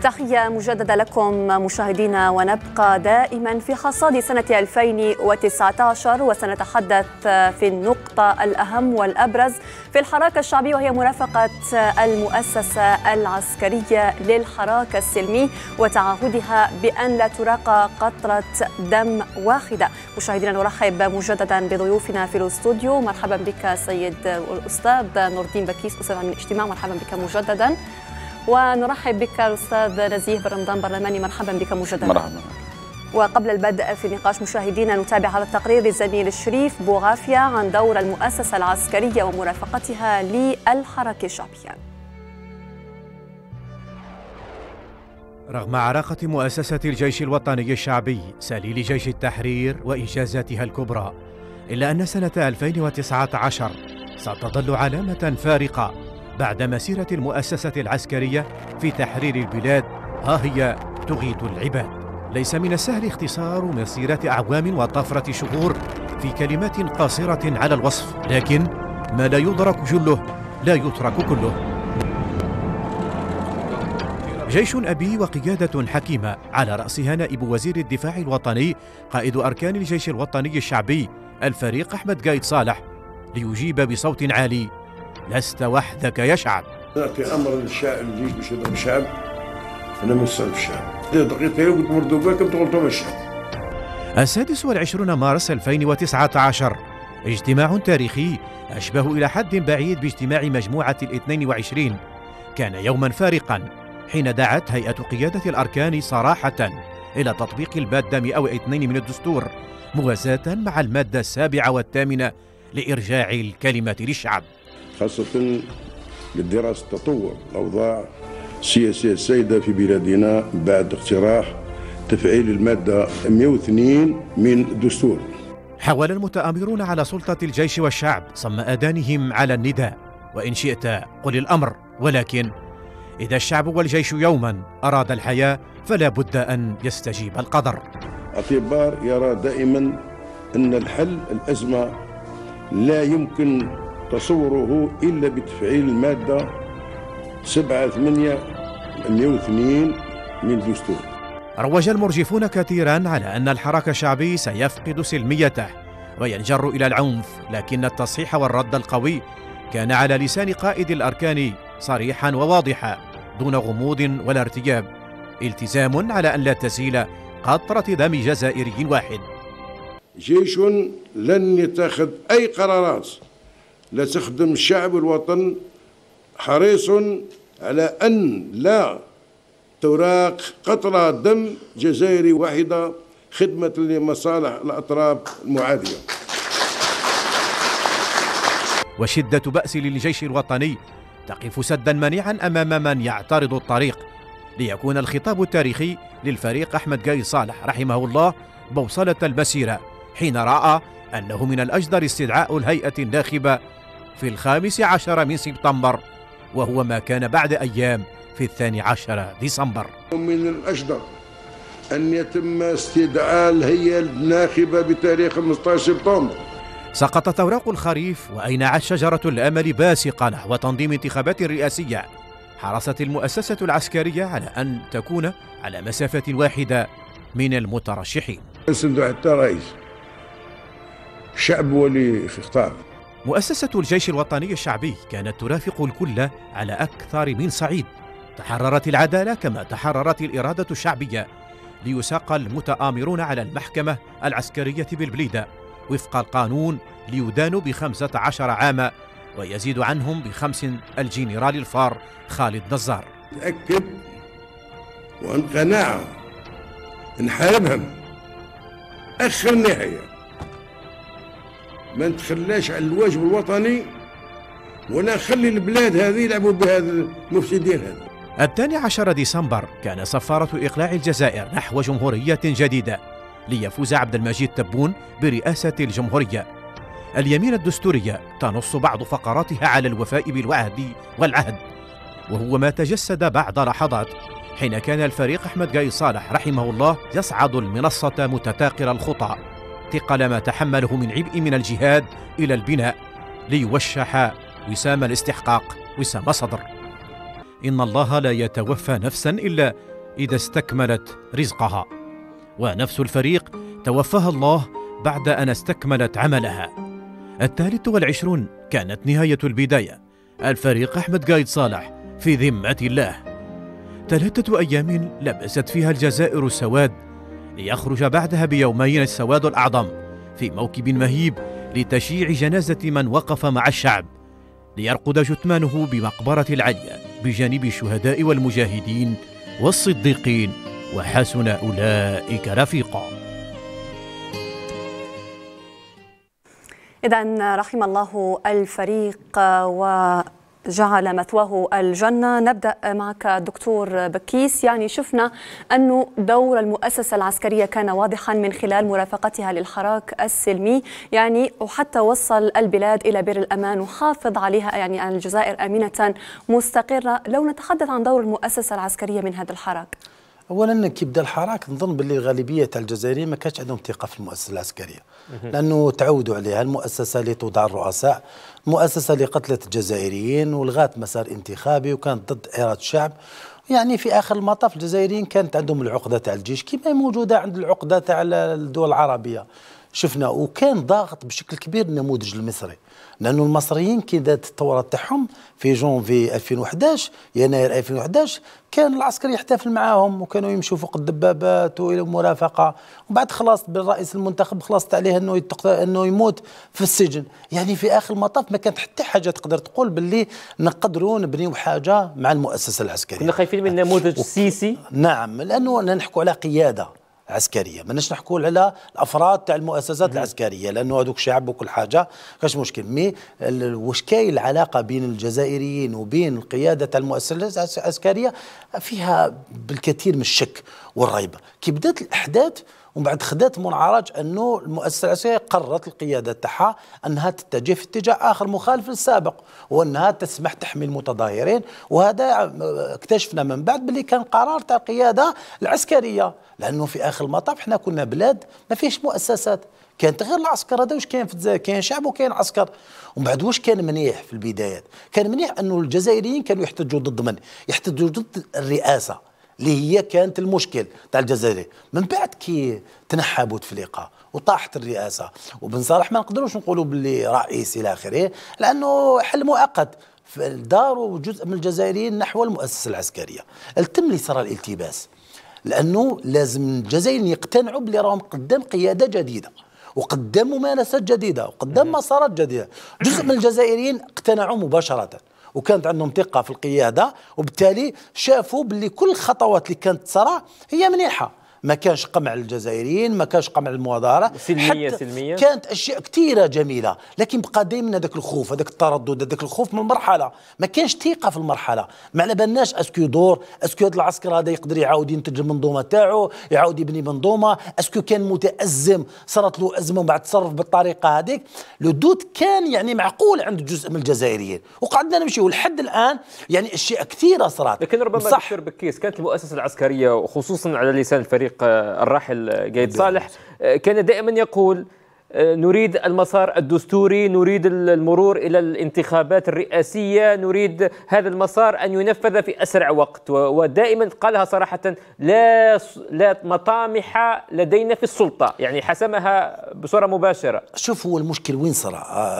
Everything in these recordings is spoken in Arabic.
تحية مجددة لكم مشاهدينا، ونبقى دائما في حصاد سنة 2019 وسنتحدث في النقطة الأهم والأبرز في الحراك الشعبي، وهي مرافقة المؤسسة العسكرية للحراك السلمي وتعهدها بأن لا تراق قطرة دم واحدة. مشاهدينا نرحب مجددا بضيوفنا في الاستوديو. مرحبا بك سيد الأستاذ نور الدين بكيس، أستاذ علم الاجتماع، مرحبا بك مجددا. ونرحب بك الأستاذ نزيه بن رمضان برلماني، مرحبا بك مجددا. مرحبا. وقبل البدء في النقاش مشاهدينا نتابع هذا التقرير للزميل الشريف بوغافيا عن دور المؤسسة العسكرية ومرافقتها للحركة الشعبية. رغم عراقة مؤسسة الجيش الوطني الشعبي سليل جيش التحرير وإنجازاتها الكبرى، إلا أن سنة 2019 ستظل علامة فارقة بعد مسيرة المؤسسة العسكرية في تحرير البلاد، ها هي تغيث العباد. ليس من السهل اختصار مسيرة أعوام وطفرة شهور في كلمات قاصرة على الوصف، لكن ما لا يدرك جله لا يترك كله. جيش أبي وقيادة حكيمة على رأسها نائب وزير الدفاع الوطني قائد أركان الجيش الوطني الشعبي الفريق أحمد قايد صالح، ليجيب بصوت عالي: لست وحدك يا شعب. نعطي أمر للشعب، الجيش باش يضرب الشعب، أنا منصرف الشعب. دقيقة قلت مردوا بالكم تغلطوا الشعب. 26 مارس 2019 اجتماع تاريخي أشبه إلى حد بعيد باجتماع مجموعة ال22. كان يوما فارقا حين دعت هيئة قيادة الأركان صراحة إلى تطبيق المادة 102 من الدستور موازاة مع المادة 7 والثامنة لإرجاع الكلمة للشعب، خاصة لدراسة تطور الأوضاع السياسية السائدة في بلادنا بعد اقتراح تفعيل المادة 102 من الدستور. حاول المتآمرون على سلطة الجيش والشعب صم آذانهم على النداء: وإن شئت قل الأمر، ولكن إذا الشعب والجيش يوما أراد الحياة فلا بد أن يستجيب القدر. اعتبار يرى دائما أن الحل الأزمة لا يمكن تصوره إلا بتفعيل المادة 7/8 102 من الدستور. روج المرجفون كثيرا على أن الحراك الشعبي سيفقد سلميته وينجر إلى العنف، لكن التصحيح والرد القوي كان على لسان قائد الأركان صريحا وواضحا دون غموض ولا ارتياب: التزام على أن لا تسيل قطرة دم جزائري واحد. جيش لن يتخذ أي قرارات لا تخدم الشعب والوطن، حريص على أن لا تراق قطرة دم جزائري واحدة خدمة لمصالح الأطراف المعادية. وشدة بأس للجيش الوطني تقف سدا منيعا أمام من يعترض الطريق، ليكون الخطاب التاريخي للفريق أحمد قايد صالح رحمه الله بوصلة المسيرة، حين رأى أنه من الأجدر استدعاء الهيئة الناخبة في 15 من سبتمبر، وهو ما كان بعد أيام في 12 ديسمبر. من الأجدر أن يتم استدعاء الهيئة الناخبة بتاريخ 15 سبتمبر. سقطت أوراق الخريف وأينعت شجرة الأمل باسقة نحو تنظيم انتخابات رئاسية. حرصت المؤسسة العسكرية على أن تكون على مسافة واحدة من المترشحين. نسندوا حتى رئيس الشعب هو اللي يختار. مؤسسة الجيش الوطني الشعبي كانت ترافق الكل على أكثر من صعيد. تحررت العدالة كما تحررت الإرادة الشعبية، ليساق المتآمرون على المحكمة العسكرية بالبليدة وفق القانون ليدانوا ب15 عاما، ويزيد عنهم ب5 الجنرال الفار خالد نزار. تأكد وعن قناعة نحاربهم آخر نهاية، ما نتخلاش على الواجب الوطني ولا نخلي البلاد هذه يلعبوا بهذا المفسدين هذا. 12 ديسمبر كان صفارة إقلاع الجزائر نحو جمهورية جديدة، ليفوز عبد المجيد تبون برئاسة الجمهورية. اليمين الدستورية تنص بعض فقراتها على الوفاء بالوعد والعهد، وهو ما تجسد بعد لحظات حين كان الفريق أحمد قايد صالح رحمه الله يصعد المنصة متتاقر الخطى ثقل ما تحمله من عبء من الجهاد إلى البناء، ليوشح وسام الاستحقاق وسام صدر. إن الله لا يتوفى نفسا إلا إذا استكملت رزقها، ونفس الفريق توفاها الله بعد أن استكملت عملها. 23 كانت نهاية البداية. الفريق أحمد قايد صالح في ذمة الله. 3 أيام لبست فيها الجزائر السواد، ليخرج بعدها بيومين السواد الأعظم في موكب مهيب لتشييع جنازة من وقف مع الشعب، ليرقد جثمانه بمقبرة العليا بجانب الشهداء والمجاهدين والصديقين، وحسن أولئك رفيقا. إذن رحم الله الفريق وجعل مثواه الجنة. نبدأ معك دكتور بكيس. يعني شفنا أنه دور المؤسسة العسكرية كان واضحا من خلال مرافقتها للحراك السلمي، يعني وحتى وصل البلاد إلى بر الأمان وحافظ عليها، يعني الجزائر آمنة مستقرة. لو نتحدث عن دور المؤسسة العسكرية من هذا الحراك. اولا كي بدا الحراك نظن باللي الغالبيه تاع الجزائريين ما كانش عندهم ثقه في المؤسسه العسكريه، لانه تعودوا عليها، المؤسسه اللي توضع الرؤساء، المؤسسه اللي قتلت الجزائريين ولغات مسار انتخابي وكانت ضد اراده الشعب. يعني في اخر المطاف الجزائريين كانت عندهم العقده تاع الجيش كما موجوده عند العقده تاع الدول العربيه. شفنا وكان ضاغط بشكل كبير النموذج المصري، لانه المصريين كي دات الثوره تاعهم في جونفي 2011 يناير 2011 كان العسكر يحتفل معاهم وكانوا يمشوا فوق الدبابات والى مرافقه، وبعد خلاص بالرئيس المنتخب خلصت عليه انه يموت في السجن. يعني في اخر المطاف ما كانت حتى حاجه تقدر تقول باللي نقدروا نبنيو حاجه مع المؤسسه العسكريه. كنا خايفين من نموذج السيسي. نعم، لانه نحكوا على قياده عسكريه، ماناش نحكوا على الافراد تاع المؤسسات العسكريه، لانه هذوك شعب وكل حاجه كاش مشكل. مي واش كاين العلاقه بين الجزائريين وبين القياده تاع المؤسسات العسكريه فيها بالكثير من الشك والريبه. كي بدات الاحداث ومن بعد خدات منعرج انه المؤسسه العسكريه قررت القياده تاعها انها تتجه في اتجاه اخر مخالف للسابق، وانها تسمح تحمي المتظاهرين. وهذا اكتشفنا من بعد باللي كان قرار تاع القياده العسكريه، لانه في اخر المطاف احنا كنا بلاد ما فيش مؤسسات، كانت غير العسكر. هذا واش كاين في الجزائر؟ كاين شعب وكاين عسكر. ومن بعد واش كان منيح في البدايات؟ كان منيح انه الجزائريين كانوا يحتجوا ضد من؟ يحتجوا ضد الرئاسه اللي هي كانت المشكل تاع الجزائر. من بعد كي تنحى بوتفليقه وطاحت الرئاسه، وبن صالح ما نقدروش نقولوا باللي رئيس الى اخره، لانه حل مؤقت داروا جزء من الجزائريين نحو المؤسسه العسكريه. تم لي صار الالتباس، لانه لازم الجزائريين يقتنعوا باللي راهم قدام قياده جديده وقدام ممارسات جديده وقدام مسارات جديده. جزء من الجزائريين اقتنعوا مباشره وكانت عندهم ثقه في القياده، وبالتالي شافوا باللي كل الخطوات اللي كانت تصرى هي منيحه. ما كانش قمع للجزائريين، ما كانش قمع للمظاهره سلميه، كانت اشياء كثيره جميله، لكن بقى دائما هذاك الخوف، هذاك التردد، هذاك الخوف من المرحله. ما كانش ثقه في المرحله، ما على بالناش اسكو يدور، اسكو هذا العسكر هذا يقدر يعاود ينتج المنظومه تاعو، يعاود يبني منظومه، اسكو كان متازم صارت له ازمه وبعد تصرف بالطريقه هذيك. لو دوت كان يعني معقول عند جزء من الجزائريين، وقعدنا نمشيو لحد الان يعني اشياء كثيره صارت. لكن ربما دكتور بكيس كانت المؤسسه العسكريه وخصوصا على لسان الفريق الراحل قايد صالح كان دائما يقول نريد المسار الدستوري، نريد المرور إلى الانتخابات الرئاسية، نريد هذا المسار أن ينفذ في أسرع وقت، ودائما قالها صراحة لا مطامح لدينا في السلطة، يعني حسمها بصورة مباشرة. شوف هو المشكل وين صار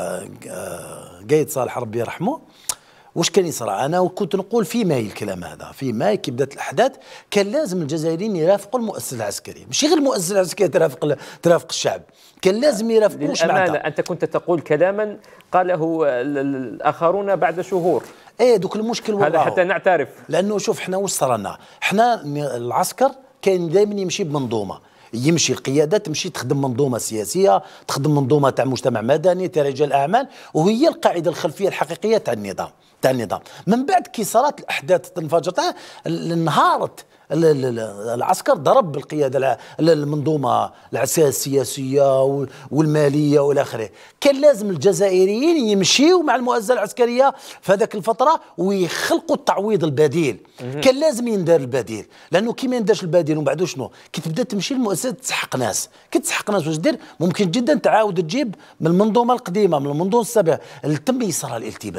قايد صالح ربي يرحمه، واش كان يصرى؟ انا كنت نقول في ماي الكلام هذا، في ماي كي بدات الاحداث كان لازم الجزائريين يرافقوا المؤسسه العسكريه، ماشي غير المؤسسه العسكريه ترافق الشعب، كان لازم يرافقوا. للامانه انت كنت تقول كلاما قاله الاخرون بعد شهور. ايه دوك المشكل هذا حتى نعترف، لانه شوف احنا واش صار لنا؟ احنا العسكر كان دائما يمشي بمنظومه، يمشي القيادة تمشي تخدم منظومة سياسية، تخدم منظومة تاع مجتمع مدني تاع رجال أعمال، وهي القاعدة الخلفية الحقيقية تاع النظام. من بعد كي صارت الأحداث انفجرت انهارت العسكر، ضرب بالقيادة المنظومة السياسية والمالية والى اخره. كان لازم الجزائريين يمشيوا مع المؤسسة العسكرية في هذاك الفترة ويخلقوا التعويض البديل. كان لازم يندار البديل، لأنه كي ما يندارش البديل ومن بعد شنو؟ كي تبدا تمشي المؤسسة تسحق ناس، كي تسحق ناس واش دير؟ ممكن جدا تعاود تجيب من المنظومة القديمة، من المنظومة السابقة. تم يصير الالتباس،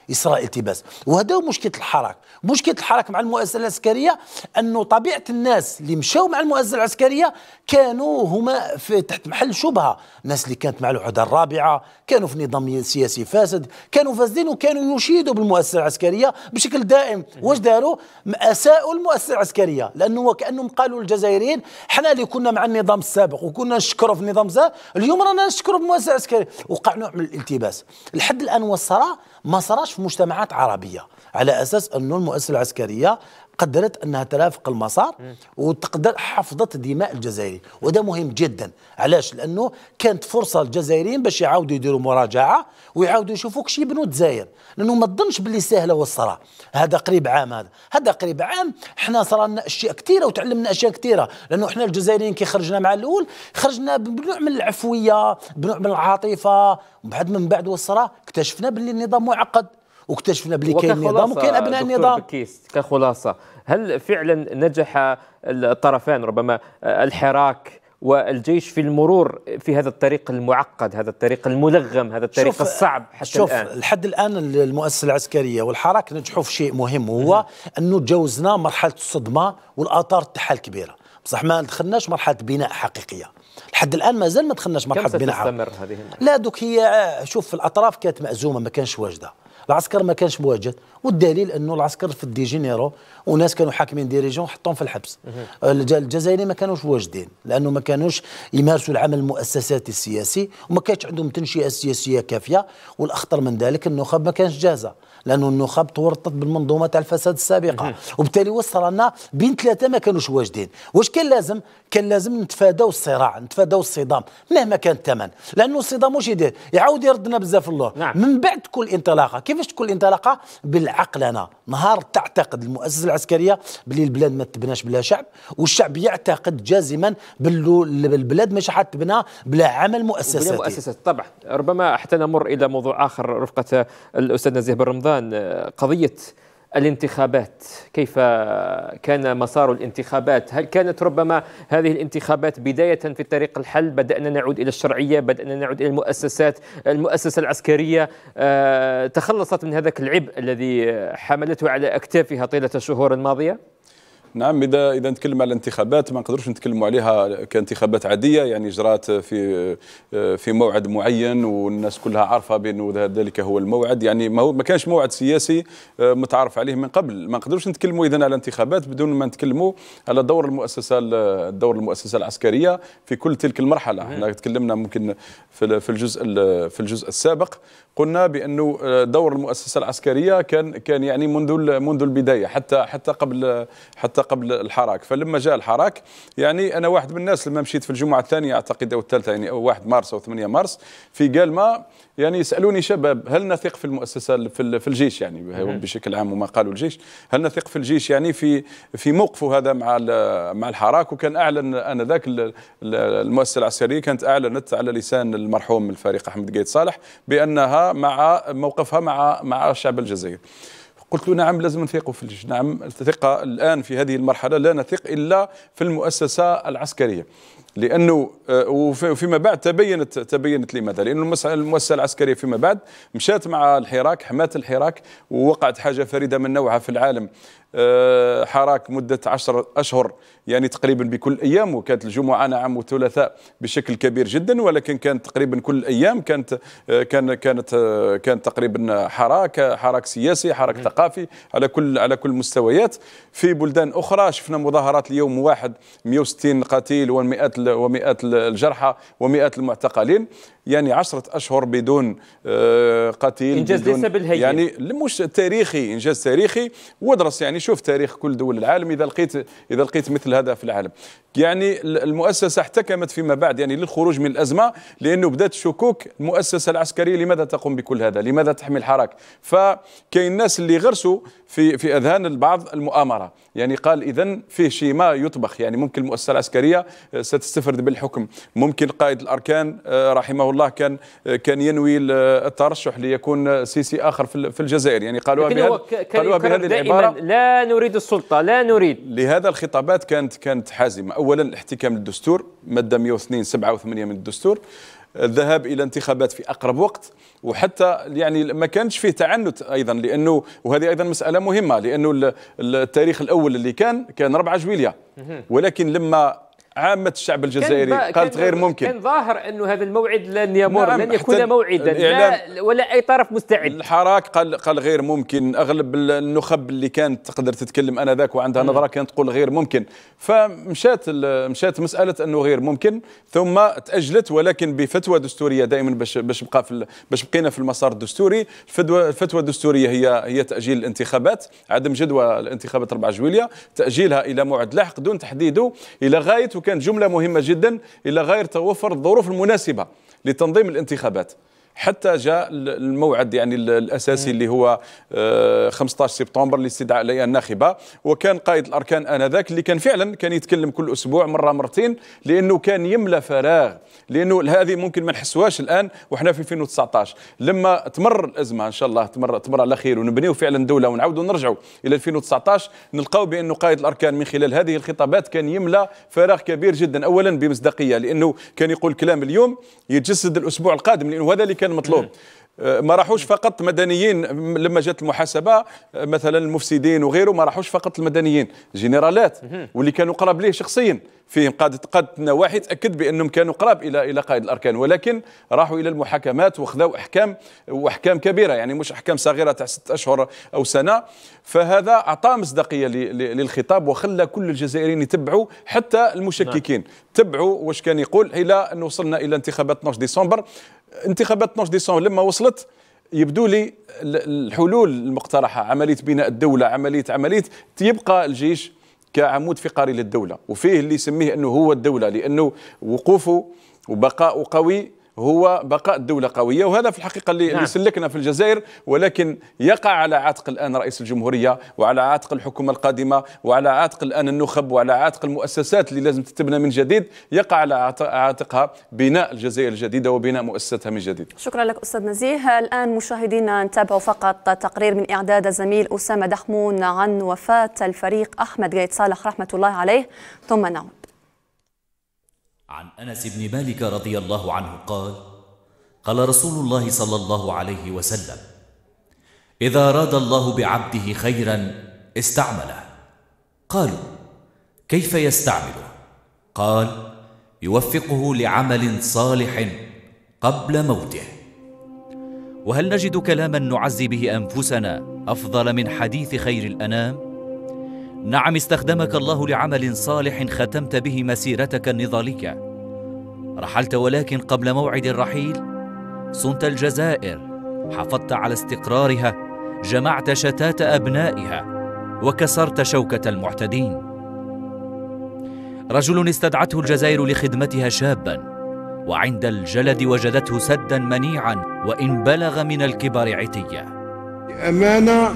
يصرى التباس. وهذا هو مشكله الحراك. مشكله الحراك مع المؤسسه العسكريه انه طبيعه الناس اللي مشاو مع المؤسسه العسكريه كانوا هما في تحت محل شبهه، الناس اللي كانت مع الوحده الرابعه كانوا في نظام سياسي فاسد، كانوا فاسدين وكانوا يشيدوا بالمؤسسه العسكريه بشكل دائم. واش داروا؟ اساءوا المؤسسه العسكريه، لانه وكانهم قالوا للجزائريين احنا اللي كنا مع النظام السابق وكنا نشكروا في النظام السابق، اليوم رانا نشكروا بالمؤسسه العسكريه. وقع نوع من الالتباس. لحد الان والصراع ما صراش في مجتمعات عربيه على اساس انه المؤسسه العسكريه قدرت انها ترافق المسار وتقدر حفظت دماء الجزائريين، وده مهم جدا. علاش؟ لانه كانت فرصه للجزائريين باش يعاودوا يديروا مراجعه ويعاودوا يشوفوا كش يبنوا الجزائر، لانه ما تظنش باللي سهله والصراع. هذا قريب عام، هذا قريب عام احنا صار لنا اشياء كثيره وتعلمنا اشياء كثيره، لانه احنا الجزائريين كي خرجنا مع الاول خرجنا بنوع من العفويه، بنوع من العاطفه، وبعد من بعد والصراع اكتشفنا باللي النظام معقد، واكتشفنا بلي كاين نظام وكاين ابناء النظام. كخلاصه، هل فعلا نجح الطرفان ربما الحراك والجيش في المرور في هذا الطريق المعقد، هذا الطريق الملغم، هذا الطريق الصعب حتى الآن؟ لحد الآن المؤسسة العسكرية والحراك نجحوا في شيء مهم، وهو أنه تجاوزنا مرحلة الصدمة والآثار تاعها الكبيرة، بصح ما دخلناش مرحلة بناء حقيقية. لحد الآن مازال ما دخلناش مرحلة بناء حقيقية. هذه؟ لا دوك هي شوف، في الأطراف كانت مأزومة، ما كانش واجدة، العسكر ما كانش مواجد، والدليل انه العسكر في الدي جينيرو وناس كانوا حاكمين ديريجون حطوهم في الحبس. الجزائريين ما كانوش واجدين لانه ما كانوش يمارسوا العمل المؤسساتي السياسي، وما كانش عندهم تنشئه سياسيه كافيه، والاخطر من ذلك النخب ما كانش جاهزه، لانه النخب تورطت بالمنظومه تاع الفساد السابقه، وبالتالي وصل لنا بين ثلاثه ما كانوش واجدين. واش كان لازم؟ كان لازم نتفاداو الصراع، نتفاداو الصدام مهما كان الثمن، لانه الصدام واش يدير؟ يعاود يردنا بزاف الله. نعم. من بعد كل انطلاقه، كيفاش تكون الانطلاقه؟ بالعقلنه. نهار تعتقد المؤسسه العسكريه باللي البلاد ما تبناش بلا شعب، والشعب يعتقد جازما باللو البلاد مش حتبنى بلا عمل مؤسساتي. بلا مؤسسات طبعا. ربما حتى نمر الى موضوع اخر رفقه الاستاذ نزيه بن رمضان، قضيه الانتخابات. كيف كان مسار الانتخابات؟ هل كانت ربما هذه الانتخابات بداية في طريق الحل؟ بدأنا نعود إلى الشرعية، بدأنا نعود إلى المؤسسة العسكرية تخلصت من هذاك العبء الذي حملته على أكتافها طيلة الشهور الماضية؟ نعم، إذا نتكلم على الانتخابات ما نقدروش نتكلموا عليها كانتخابات عادية، يعني جرات في موعد معين والناس كلها عارفة بأنه ذلك هو الموعد، يعني ما كانش موعد سياسي متعارف عليه من قبل. ما نقدروش نتكلموا إذن على انتخابات بدون ما نتكلموا على دور المؤسسة العسكرية في كل تلك المرحلة. احنا تكلمنا ممكن في الجزء السابق، قلنا بأنه دور المؤسسة العسكرية كان يعني منذ البداية حتى قبل الحراك. فلما جاء الحراك، يعني أنا واحد من الناس لما مشيت في الجمعة الثانية أعتقد أو الثالثة، يعني أو 1 مارس أو 8 مارس، في قالما يعني يسألوني شباب هل نثق في المؤسسة في الجيش، يعني بشكل عام وما قالوا الجيش، هل نثق في الجيش يعني في موقفه هذا مع الحراك. وكان أعلن آنذاك المؤسسة العسكرية كانت أعلنت على لسان المرحوم الفريق أحمد قايد صالح بأنها مع موقفها مع الشعب الجزائري. قلت له نعم لازم نثق في الجيش، نعم الثقة الآن في هذه المرحلة لا نثق إلا في المؤسسة العسكرية، لأنه وفيما بعد تبينت لماذا، لأن المؤسسة العسكرية فيما بعد مشات مع الحراك، حمات الحراك، ووقعت حاجة فريدة من نوعها في العالم. حراك مدة 10 أشهر يعني تقريبا بكل أيام، وكانت الجمعة نعم والثلاثاء بشكل كبير جدا، ولكن كانت تقريبا كل أيام كانت تقريبا حراك سياسي، حراك ثقافي على كل المستويات. في بلدان أخرى شفنا مظاهرات اليوم واحد 160 قتيل ومئات الجرحى ومئات المعتقلين، يعني 10 أشهر بدون قتيل، إنجاز ليس بالهين، يعني مش تاريخي، إنجاز تاريخي. وادرس يعني شوف تاريخ كل دول العالم إذا لقيت مثل هذا في العالم. يعني المؤسسة احتكمت فيما بعد يعني للخروج من الأزمة، لأنه بدأت شكوك المؤسسة العسكرية لماذا تقوم بكل هذا، لماذا تحمي الحراك. فكاين الناس اللي غرسوا في أذهان البعض المؤامرة، يعني قال إذن فيه شيء ما يطبخ، يعني ممكن المؤسسة العسكرية ستستفرد بالحكم، ممكن قائد الأركان رحمه الله كان ينوي الترشح ليكون سيسي آخر في الجزائر، يعني قالوها بهذه العبارة، لا نريد السلطة، لا نريد. لهذا الخطابات كانت حازمة. أولا الاحتكام للدستور، مادة 102 7 و8 من الدستور، الذهاب الى انتخابات في اقرب وقت، وحتى يعني ما كانش فيه تعنت ايضا، لانه وهذه ايضا مساله مهمه، لانه التاريخ الاول اللي كان 4 جويلية، ولكن لما عامة الشعب الجزائري قالت غير ممكن، كان ظاهر أنه هذا الموعد لن يمر، لن يكون موعدا، لا ولا أي طرف مستعد. الحراك قال غير ممكن، أغلب النخب اللي كانت تقدر تتكلم آنذاك وعندها نظرة كانت تقول غير ممكن، فمشات مسألة أنه غير ممكن، ثم تأجلت، ولكن بفتوى دستورية دائما باش بقينا في المسار الدستوري. الفتوى الدستورية هي تأجيل الانتخابات، عدم جدوى الانتخابات 4 جويلية، تأجيلها إلى موعد لاحق دون تحديده إلى غاية، وكان جملة مهمة جدا، إلى غاية توفر الظروف المناسبة لتنظيم الانتخابات، حتى جاء الموعد يعني الأساسي اللي هو 15 سبتمبر لاستدعاء الهيئة الناخبة. وكان قائد الأركان آنذاك اللي كان فعلا كان يتكلم كل أسبوع مرة مرتين، لأنه كان يملى فراغ، لأنه هذه ممكن ما نحسوهاش الآن وإحنا في 2019. لما تمر الأزمة إن شاء الله تمر على خير ونبنيو فعلا دولة ونعودوا نرجعوا إلى 2019، نلقاو بأنه قائد الأركان من خلال هذه الخطابات كان يملى فراغ كبير جدا، أولا بمصداقية، لأنه كان يقول كلام اليوم يتجسد الأسبوع القادم، لأنه هذا اللي كان مطلوب. ما راحوش فقط مدنيين، لما جات المحاسبه مثلا المفسدين وغيره ما راحوش فقط المدنيين، جنرالات واللي كانوا قراب ليه شخصيا، فيهم قادة نواحي تأكد بأنهم كانوا قراب إلى قائد الأركان، ولكن راحوا إلى المحاكمات وخذوا أحكام كبيرة، يعني مش أحكام صغيرة تاع 6 أشهر أو سنة. فهذا أعطى مصداقية للخطاب، وخلى كل الجزائريين يتبعوا، حتى المشككين تبعوا واش كان يقول، إلى أن وصلنا إلى انتخابات 12 ديسمبر. انتخابات 12 ديسمبر لما وصلت يبدو لي الحلول المقترحة، عملية بناء الدولة، عملية يبقى الجيش كعمود فقري للدولة، وفيه اللي يسميه أنه هو الدولة، لأنه وقوفه وبقاء قوي هو بقاء الدولة قوية، وهذا في الحقيقة اللي سلكنا في الجزائر. ولكن يقع على عاتق الآن رئيس الجمهورية، وعلى عاتق الحكومة القادمة، وعلى عاتق الآن النخب، وعلى عاتق المؤسسات اللي لازم تتبنى من جديد، يقع على عاتقها بناء الجزائر الجديدة وبناء مؤسساتها من جديد. شكرا لك أستاذ نزيه. الآن مشاهدينا نتابع فقط تقرير من إعداد الزميل أسامة دحمون عن وفاة الفريق أحمد قايد صالح رحمة الله عليه، ثم نعود. عن أنس بن مالك رضي الله عنه قال: قال رسول الله صلى الله عليه وسلم: إذا أراد الله بعبده خيرا استعمله. قالوا: كيف يستعمله؟ قال: يوفقه لعمل صالح قبل موته. وهل نجد كلاما نعزي به أنفسنا أفضل من حديث خير الأنام؟ نعم، استخدمك الله لعمل صالح ختمت به مسيرتك النضالية. رحلت ولكن قبل موعد الرحيل صنت الجزائر، حافظت على استقرارها، جمعت شتات أبنائها، وكسرت شوكة المعتدين. رجل استدعته الجزائر لخدمتها شابا، وعند الجلد وجدته سدا منيعا وإن بلغ من الكبر عتية. أمانة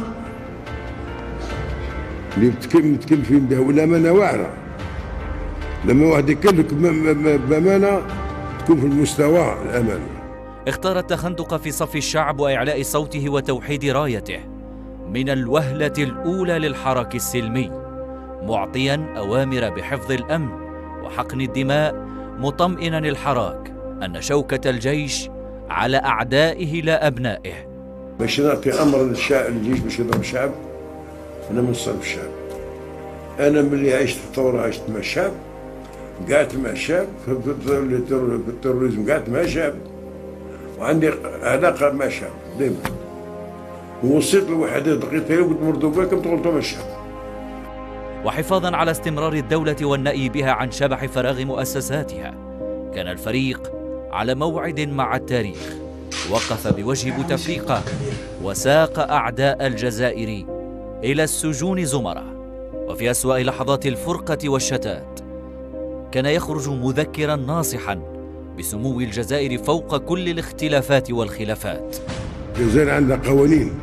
اللي متكلفين بها، ولا أمانة واعرة. لما واحد يكلفك بأمانة تكون في المستوى الأمانة. اختار التخندق في صف الشعب وإعلاء صوته وتوحيد رايته من الوهلة الأولى للحراك السلمي، معطيا أوامر بحفظ الأمن وحقن الدماء، مطمئنا الحراك أن شوكة الجيش على أعدائه لا أبنائه. باش نعطي أمر الجيش باش يضرب الشعب، أنا من صلب الشعب. أنا ملي عشت في الثورة عشت مع الشعب، قعدت مع الشعب في الترويزم، قعدت مع الشعب، وعندي علاقة مع الشعب دائما. ووصيت لوحدة دقيقة وقلت مرضوا بكم تغلطوا مع الشعب. وحفاظا على استمرار الدولة والنأي بها عن شبح فراغ مؤسساتها، كان الفريق على موعد مع التاريخ، وقف بوجه بوتفليقة وساق أعداء الجزائر إلى السجون زمرة. وفي أسوأ لحظات الفرقة والشتات كان يخرج مذكرا ناصحا بسمو الجزائر فوق كل الاختلافات والخلافات. الجزائر عندها قوانين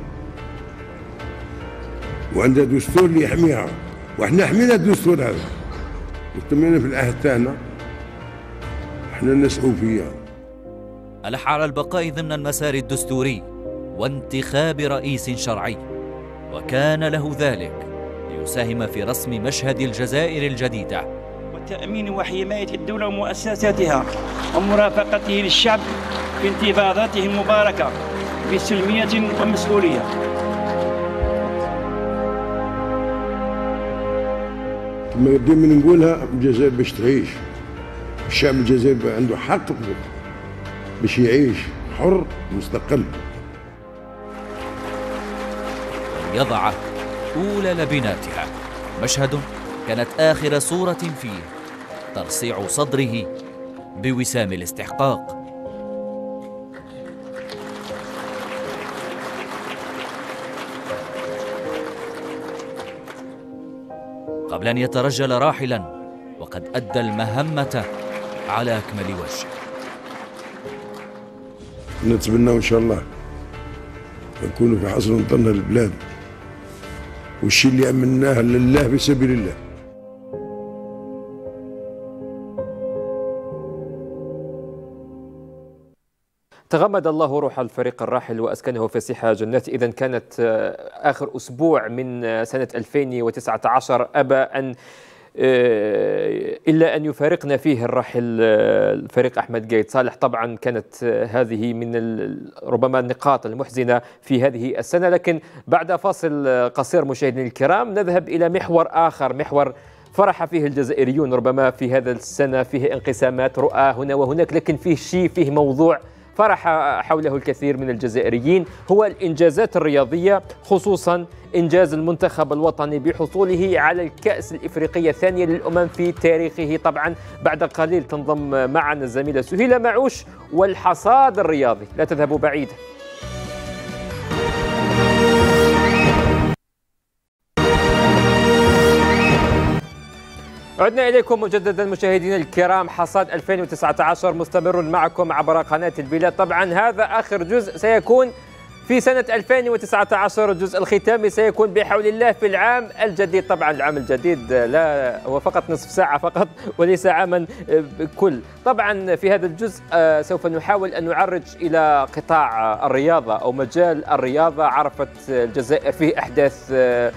وعندها دستور اللي يحميها، واحنا حمينا الدستور هذا وتمينا في العهد تاعنا، احنا نسعوا فيها. ألح على البقاء ضمن المسار الدستوري وانتخاب رئيس شرعي، وكان له ذلك ليساهم في رسم مشهد الجزائر الجديدة تأمين وحماية الدولة ومؤسساتها ومرافقته للشعب في انتفاضاته المباركة بسلمية ومسؤولية. كما دائما نقولها، الجزائر باش تعيش، الشعب الجزائري عنده حق باش يعيش حر مستقل. يضع أولى لبناتها، مشهد كانت آخر صورة فيه ترصيع صدره بوسام الاستحقاق. قبل أن يترجل راحلا وقد أدى المهمة على أكمل وجه. نتمنى إن شاء الله نكونوا في حسن ظن البلاد، والشيء اللي عملناه لله في سبيل الله. تغمد الله روح الفريق الراحل وأسكنه فسيح جنات. إذن كانت آخر أسبوع من سنة 2019 أبى أن إلا أن يفارقنا فيه الراحل الفريق أحمد قايد صالح. طبعا كانت هذه من ربما النقاط المحزنة في هذه السنة، لكن بعد فاصل قصير مشاهدينا الكرام نذهب إلى محور آخر، محور فرح فيه الجزائريون. ربما في هذا السنة فيه انقسامات رؤى هنا وهناك، لكن فيه موضوع فرح حوله الكثير من الجزائريين، هو الإنجازات الرياضية، خصوصا إنجاز المنتخب الوطني بحصوله على الكأس الإفريقية الثانية للأمم في تاريخه. طبعا بعد قليل تنضم معنا الزميلة سهيلة معوش والحصاد الرياضي، لا تذهبوا بعيدا. عدنا إليكم مجددا مشاهدينا الكرام. حصاد 2019 مستمر معكم عبر قناة البلاد. طبعا هذا آخر جزء سيكون في سنة 2019، الجزء الختامي سيكون بحول الله في العام الجديد. طبعا العام الجديد لا هو فقط نصف ساعة فقط وليس عاما كل. طبعا في هذا الجزء سوف نحاول أن نعرج إلى قطاع الرياضة أو مجال الرياضة. عرفت الجزائر فيه أحداث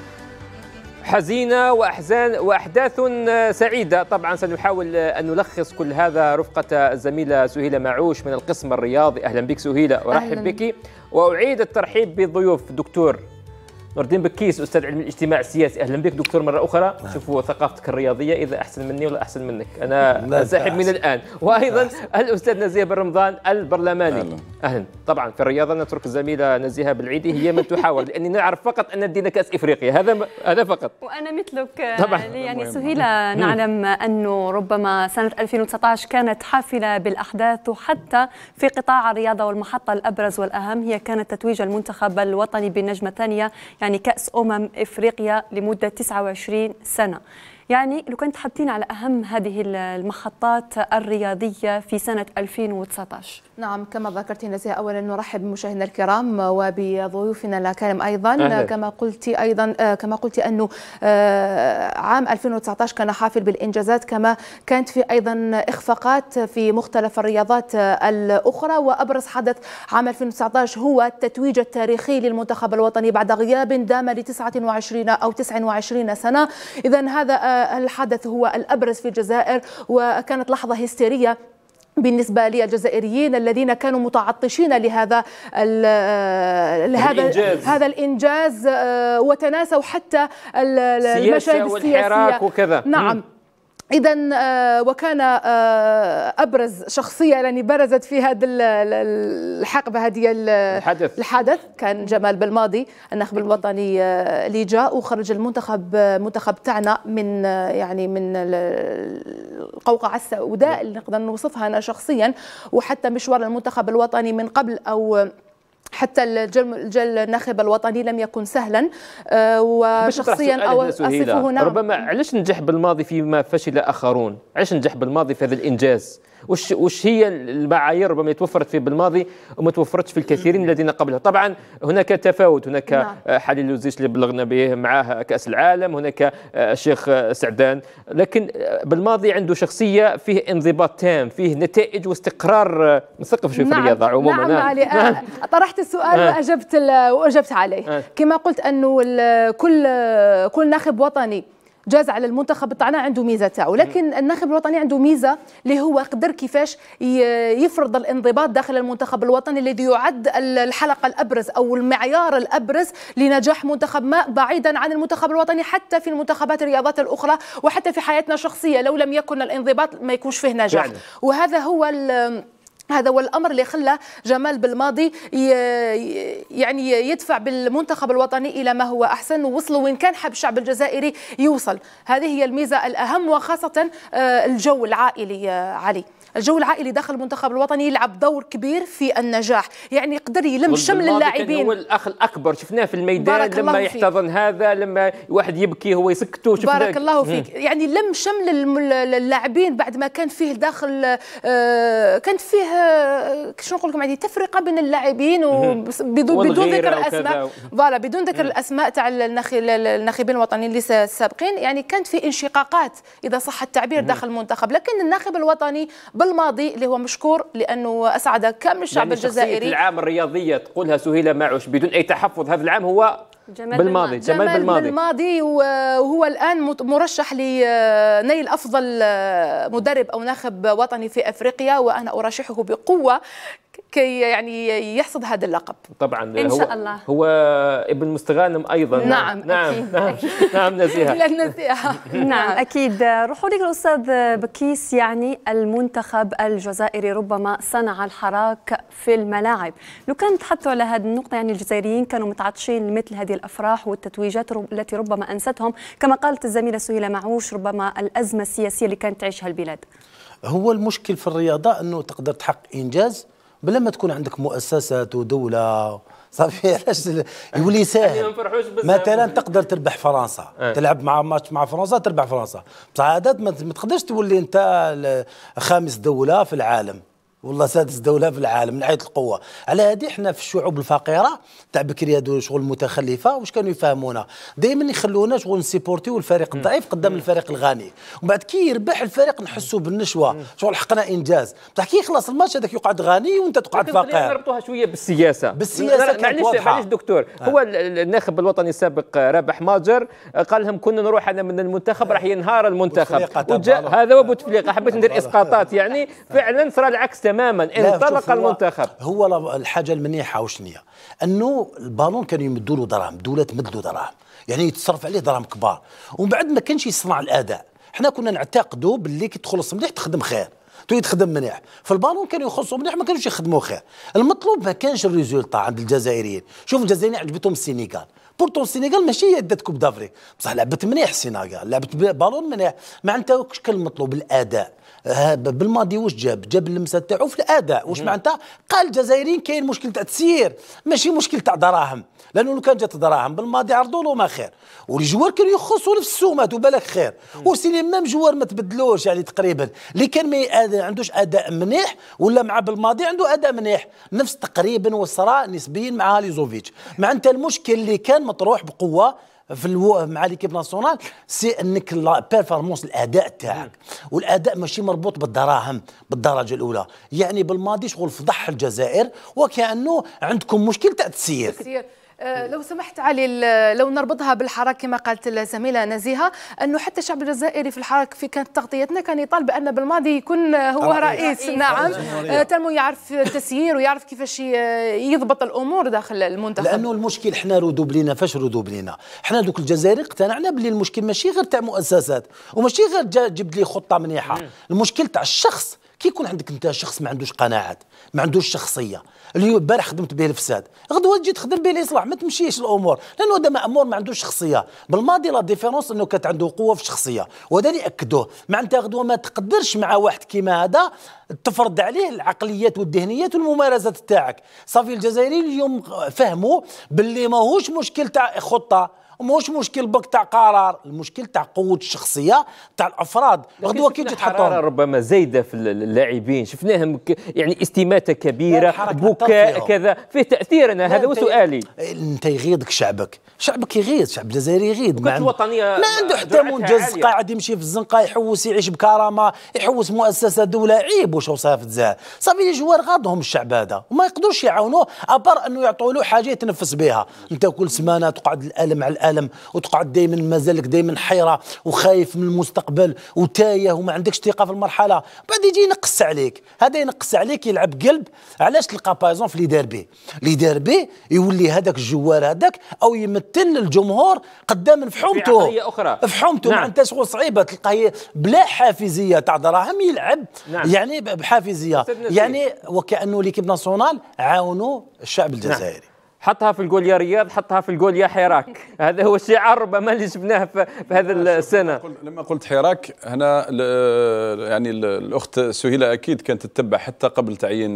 حزينة وأحداث سعيدة. طبعا سنحاول أن نلخص كل هذا رفقة الزميلة سهيلة معوش من القسم الرياضي. أهلا بك سهيلة، أرحب بك وأعيد الترحيب بالضيوف. دكتور نور الدين بكيس أستاذ علم الاجتماع السياسي، أهلا بك دكتور مرة أخرى. شوفوا ثقافتك الرياضية إذا أحسن مني ولا أحسن منك، أنا أنسحب من الآن. وأيضا الأستاذ نزيه بن رمضان البرلماني. أهلا. طبعا في الرياضة نترك الزميلة نزيهة بالعيدي هي من تحاور، لأني نعرف فقط أن ندينا كأس إفريقيا، هذا فقط. وأنا مثلك طبعا. يعني سهيلة نعلم أنه ربما سنة 2019 كانت حافلة بالأحداث، وحتى في قطاع الرياضة والمحطة الأبرز والأهم هي كانت تتويج المنتخب الوطني بالنجمة الثانية، يعني كأس إفريقيا لمدة 29 سنة. يعني لو كنت حاطين على أهم هذه المحطات الرياضية في سنة 2019. نعم كما ذكرت نزيه، أولا نرحب بمشاهدينا الكرام وبضيوفنا الكرام أيضا. أهلا. كما قلت أنه عام 2019 كان حافل بالإنجازات، كما كانت في أيضا إخفاقات في مختلف الرياضات الأخرى. وأبرز حدث عام 2019 هو التتويج التاريخي للمنتخب الوطني بعد غياب دام ل 29 أو 29 سنة. إذن هذا الحدث هو الأبرز في الجزائر، وكانت لحظة هستيرية بالنسبة للجزائريين الذين كانوا متعطشين لهذا هذا الإنجاز، وتناسوا حتى المشاهد السياسية وكذا. نعم. إذن وكان أبرز شخصية يعني برزت في هذا الحقبة هذه الحدث كان جمال بالماضي الناخب الوطني اللي جاء وخرج المنتخب تاعنا من يعني من القوقعة السوداء اللي نقدر نوصفها أنا شخصيا. وحتى مشوار المنتخب الوطني من قبل أو حتى الناخب الوطني لم يكن سهلا، وشخصيا أو أصفه. نعم. ربما علاش نجح بالماضي فيما فشل آخرون؟ علاش نجح بالماضي في هذا الإنجاز؟ وش هي المعايير ربما توفرت في بالماضي وما توفرتش في الكثيرين الذين قبلها؟ طبعا هناك تفاوت، هناك نعم. حليل لوزيش اللي بلغنا به معاه كأس العالم، هناك الشيخ سعدان، لكن بالماضي عنده شخصية فيه انضباط تام، فيه نتائج واستقرار مثقف شوي في الرياضة عموما. نعم علي. طرحت السؤال وأجبت عليه. كما قلت أنه كل ناخب وطني جاز على المنتخب تاعنا عنده ميزه تاعو، لكن الناخب الوطني عنده ميزه اللي هو قدر كيفاش يفرض الانضباط داخل المنتخب الوطني الذي يعد الحلقه الابرز او المعيار الابرز لنجاح منتخب ما، بعيدا عن المنتخب الوطني حتى في المنتخبات الرياضات الاخرى وحتى في حياتنا الشخصيه، لو لم يكن الانضباط ما يكونش فيه نجاح. وهذا هو الامر اللي خلى جمال بالماضي يعني يدفع بالمنتخب الوطني الى ما هو احسن، ووصلوا وين كان حب الشعب الجزائري يوصل. هذه هي الميزه الاهم، وخاصه الجو العائلي علي. الجو العائلي داخل المنتخب الوطني يلعب دور كبير في النجاح، يعني يقدر يلم شمل اللاعبين. هو الاخ الاكبر، شفناه في الميدان لما يحتضن هذا، لما واحد يبكي هو يسكته. بارك الله فيك. يعني لم شمل اللاعبين بعد ما كان فيه داخل كان فيه شنو نقول لكم، يعني تفرقه بين اللاعبين وبدون ذكر الاسماء، فوالا بدون ذكر الاسماء تاع الناخبين الوطنيين اللي السابقين، يعني كانت في انشقاقات اذا صح التعبير داخل المنتخب. لكن الناخب الوطني بالماضي اللي هو مشكور لانه اسعد كامل الشعب يعني الجزائري. العام الرياضيه تقولها سهيله معوش بدون اي تحفظ، هذا العام هو بالماضي. جمال بالماضي، وهو الآن مرشح لنيل أفضل مدرب أو ناخب وطني في أفريقيا، وأنا أرشحه بقوة كي يعني يحصد هذا اللقب طبعا. إن شاء الله. هو ابن مستغانم أيضا. نعم نعم نزيهة. نعم أكيد. روحوا لك الأستاذ بكيس، يعني المنتخب الجزائري ربما صنع الحراك في الملاعب. لو كان تحدثوا على هذه النقطة، يعني الجزائريين كانوا متعطشين لمثل هذه الأفراح والتتويجات التي ربما أنستهم، كما قالت الزميلة سهيلة معوش، ربما الأزمة السياسية اللي كانت تعيشها البلاد. هو المشكل في الرياضة أنه تقدر تحقق إنجاز بلا ما تكون عندك مؤسسات ودولة. صافي علاش يولي ساهل. مثلا تقدر تربح فرنسا، تلعب مع ماتش مع فرنسا تربح فرنسا، بصح هذا ما تقدرش تولي انت خامس دولة في العالم والله سادس دولة في العالم من ناحية القوة. على هذه احنا في الشعوب الفقيرة تاع بكري شغل متخلفة، واش كانوا يفهمونا دائما يخلونا شغل نسيبورتيو الفريق الضعيف قدام الفريق الغني، ومن بعد كي يربح الفريق نحسوا بالنشوة شغل حقنا انجاز، بصح كي يخلص الماتش هذاك يقعد غني وانت تقعد فقير. نربطوها شويه بالسياسة. معليش دكتور. هو الناخب الوطني السابق رابح ماجر قال لهم كنا نروح انا من المنتخب راح ينهار المنتخب، هذا هو بوتفليقة. حبيت ندير اسقاطات، يعني فعلا صار العكس تماما، انطلق المنتخب. هو الحاجه المنيحه وشنية انه البالون كانوا يمدوا له دراهم، دوله تمد له دراهم، يعني يتصرف عليه دراهم كبار، ومن بعد ما كانش يصنع الاداء. احنا كنا نعتقدوا باللي كي تخلص مليح تخدم خير، تخدم منيح. فالبالون كانوا يخلصوا مليح ما كانوش يخدموا خير. المطلوب ما كانش الريزولتا عند الجزائريين. شوف الجزائريين عجبتهم السينيغال، بورتون السينيغال ماشي هي دات كوب دافريك، بصح لعبت مليح السينيغال، لعبت بالون مليح. معناتها واش كان المطلوب؟ الاداء. بالماضي واش جاب اللمسه تاعو في الاداء. واش معناتها؟ قال الجزائريين كاين مشكل تاع تسيير، ماشي مشكل تاع دراهم، لانه لو كان جات دراهم بالماضي عرضوا له ما خير، والجوار كانوا يخصوا في السومات وبالك خير. وسيني ميم جوار ما تبدلوش، يعني تقريبا اللي كان ما عندوش اداء منيح ولا مع بالماضي عنده اداء منيح، نفس تقريبا والصراع نسبيا مع ليزوفيتش. معناتها المشكل اللي كان مطروح بقوه مع ليكيب ناسيونال سي انك بيرفورمانس الاداء تاعك، والاداء ماشي مربوط بالدراهم بالدرجه الاولى. يعني بالماضي شغل فضح الجزائر وكانه عندكم مشكل تاع تسيير. لو سمحت علي، لو نربطها بالحراك كما قالت الزميله نزيهه، انه حتى الشعب الجزائري في الحراك في كانت تغطيتنا كان يطالب بان بالماضي يكون هو رئيس. نعم، تنمو يعرف التسيير ويعرف كيفاش يضبط الامور داخل المنتخب. لانه المشكل احنا ردوب لينا. فاش ردوب لينا؟ احنا دوك الجزائريين اقتنعنا باللي المشكل ماشي غير تاع مؤسسات وماشي غير جبت لي خطه منيحه، المشكل تاع الشخص. كي يكون عندك انت شخص ما عندوش قناعات، ما عندوش شخصيه، اللي البارح خدمت به الفساد، غدوه تجي تخدم به الاصلاح، ما تمشيش الامور، لانه هذا مامور ما عندوش شخصيه. بالماضي لا ديفيرونس انه كانت عنده قوه في الشخصيه، وهذا اللي اكدوه. معناتها غدوه ما تقدرش مع واحد كيما هذا تفرض عليه العقليات والذهنيات والممارسات تاعك. صافي الجزائريين اليوم فهموا باللي ماهوش مشكل تاع خطه، ماهوش مشكل بك تاع قرار، المشكل تاع قوه الشخصيه تاع الافراد. غدوه كي تجي تحطهم ربما زايده في اللاعبين، شفناهم يعني استماته كبيره، بكاء كذا، فيه تاثير. انا هذا هو سؤالي. انت يغيظك شعبك يغيظ، الشعب الجزائري يغيظ، ما عنده حتى منجز، قاعد يمشي في الزنقه يحوس يعيش بكرامه، يحوس مؤسسه دوله. عيب واش وصافت زاد. صافي الجوار غاضهم الشعب هذا وما يقدروش يعاونوه ابار انه يعطوا له حاجه يتنفس بها. انت كل سمانه تقعد مع الآلة العالم، وتقعد دائما مازالك دائما حيره وخايف من المستقبل وتايه وما عندكش ثقه في المرحله، بعد يجي ينقص عليك، هذا ينقص عليك يلعب قلب. علاش تلقى بايزون في لي ديربي يولي هذاك الجوار هذاك او يمثل الجمهور قدام فحومته فحومته. نعم. انت شغل صعيبه تلقاه بلا حافزيه تاع دراهم يلعب. نعم. يعني بحافزيه، يعني وكانه ليكيب ناسيونال عاونوا الشعب الجزائري. نعم. حطها في الجول يا رياض، حطها في الجول يا حراك. هذا هو الشعار ربما اللي شفناه في هذا السنه. لما قلت حراك هنا يعني الاخت سهيله اكيد كانت تتبع حتى قبل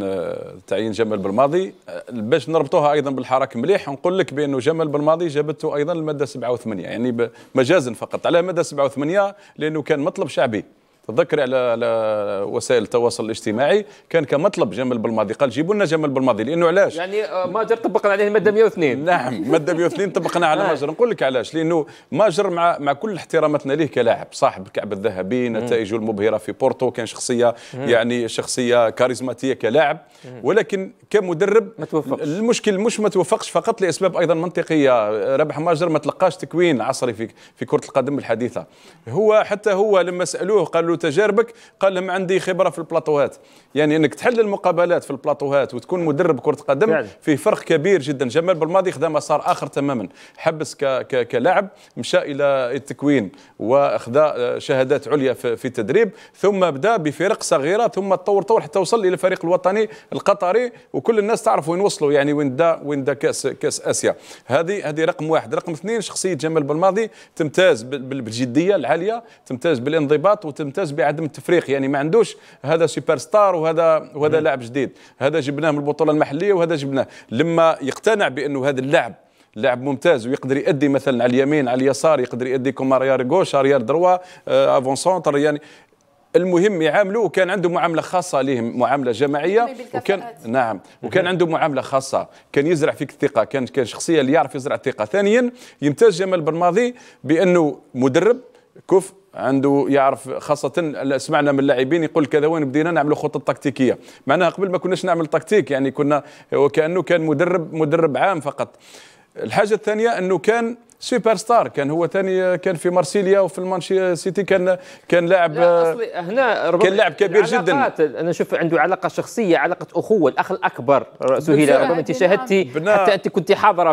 تعيين جمال بالماضي، باش نربطوها ايضا بالحراك مليح ونقول لك بانه جمال بالماضي جابته ايضا الماده 7 و8، يعني مجازا فقط على ماده 7 و8 لانه كان مطلب شعبي. تذكري على وسائل التواصل الاجتماعي كان كمطلب جمال بالماضي، قال جيبوا لنا جمال بالماضي. لانه علاش؟ يعني ماجر طبقنا عليه الماده 102. نعم، ماده 102 طبقنا على ماجر. نقول لك علاش، لانه ماجر مع كل احتراماتنا ليه كلاعب صاحب الكعب الذهبي، نتائجه المبهره في بورتو، كان شخصيه يعني شخصيه كاريزماتيه كلاعب، ولكن كمدرب ما توفقش. المشكل مش ما توفقش فقط لاسباب ايضا منطقيه. ربح ماجر ما تلقاش تكوين عصري في كره القدم الحديثه. حتى هو لما سالوه قالوا تجاربك، قال لهم عندي خبره في البلاطوهات. يعني انك تحل المقابلات في البلاطوهات وتكون مدرب كره قدم يعني. في فرق كبير جدا. جمال بالماضي خذا مسار اخر تماما، حبس كلاعب، مشى الى التكوين واخذ شهادات عليا في التدريب، ثم بدا بفرق صغيره، ثم تطور حتى وصل الى الفريق الوطني القطري، وكل الناس تعرف وين وصلوا، يعني وين دا كاس اسيا. هذه رقم واحد. رقم اثنين، شخصيه جمال بالماضي تمتاز بالجديه العاليه، تمتاز بالانضباط، وتمتاز بعدم التفريق. يعني ما عندوش هذا سوبر ستار وهذا لاعب جديد، هذا جبناه من البطوله المحليه وهذا جبناه. لما يقتنع بانه هذا لاعب ممتاز ويقدر يؤدي مثلا على اليمين على اليسار، يقدر يؤدي كوم اريار غوش اريار دروا افون سونتر، يعني المهم يعاملوه. وكان عنده معامله خاصه لهم، معامله جماعيه، وكان عنده معامله خاصه، كان يزرع فيك الثقه، كان شخصيه اللي يعرف يزرع الثقه. ثانيا، يمتاز جمال بالماضي بانه مدرب كفء، عنده يعرف، خاصة سمعنا من اللاعبين يقول كذا وين بدينا نعملوا خطط تكتيكية، معناها قبل ما كناش نعمل تكتيك، يعني كنا وكأنه كان مدرب عام فقط. الحاجة الثانية أنه كان سوبر ستار، كان هو ثاني، كان في مارسيليا وفي المانشستر سيتي كان لاعب، هنا كان لاعب كبير جدا. انا اشوف عنده علاقه شخصيه، علاقه اخوه، الاخ الاكبر سهيله، ربما انت شاهدتي حتى انت كنت حاضره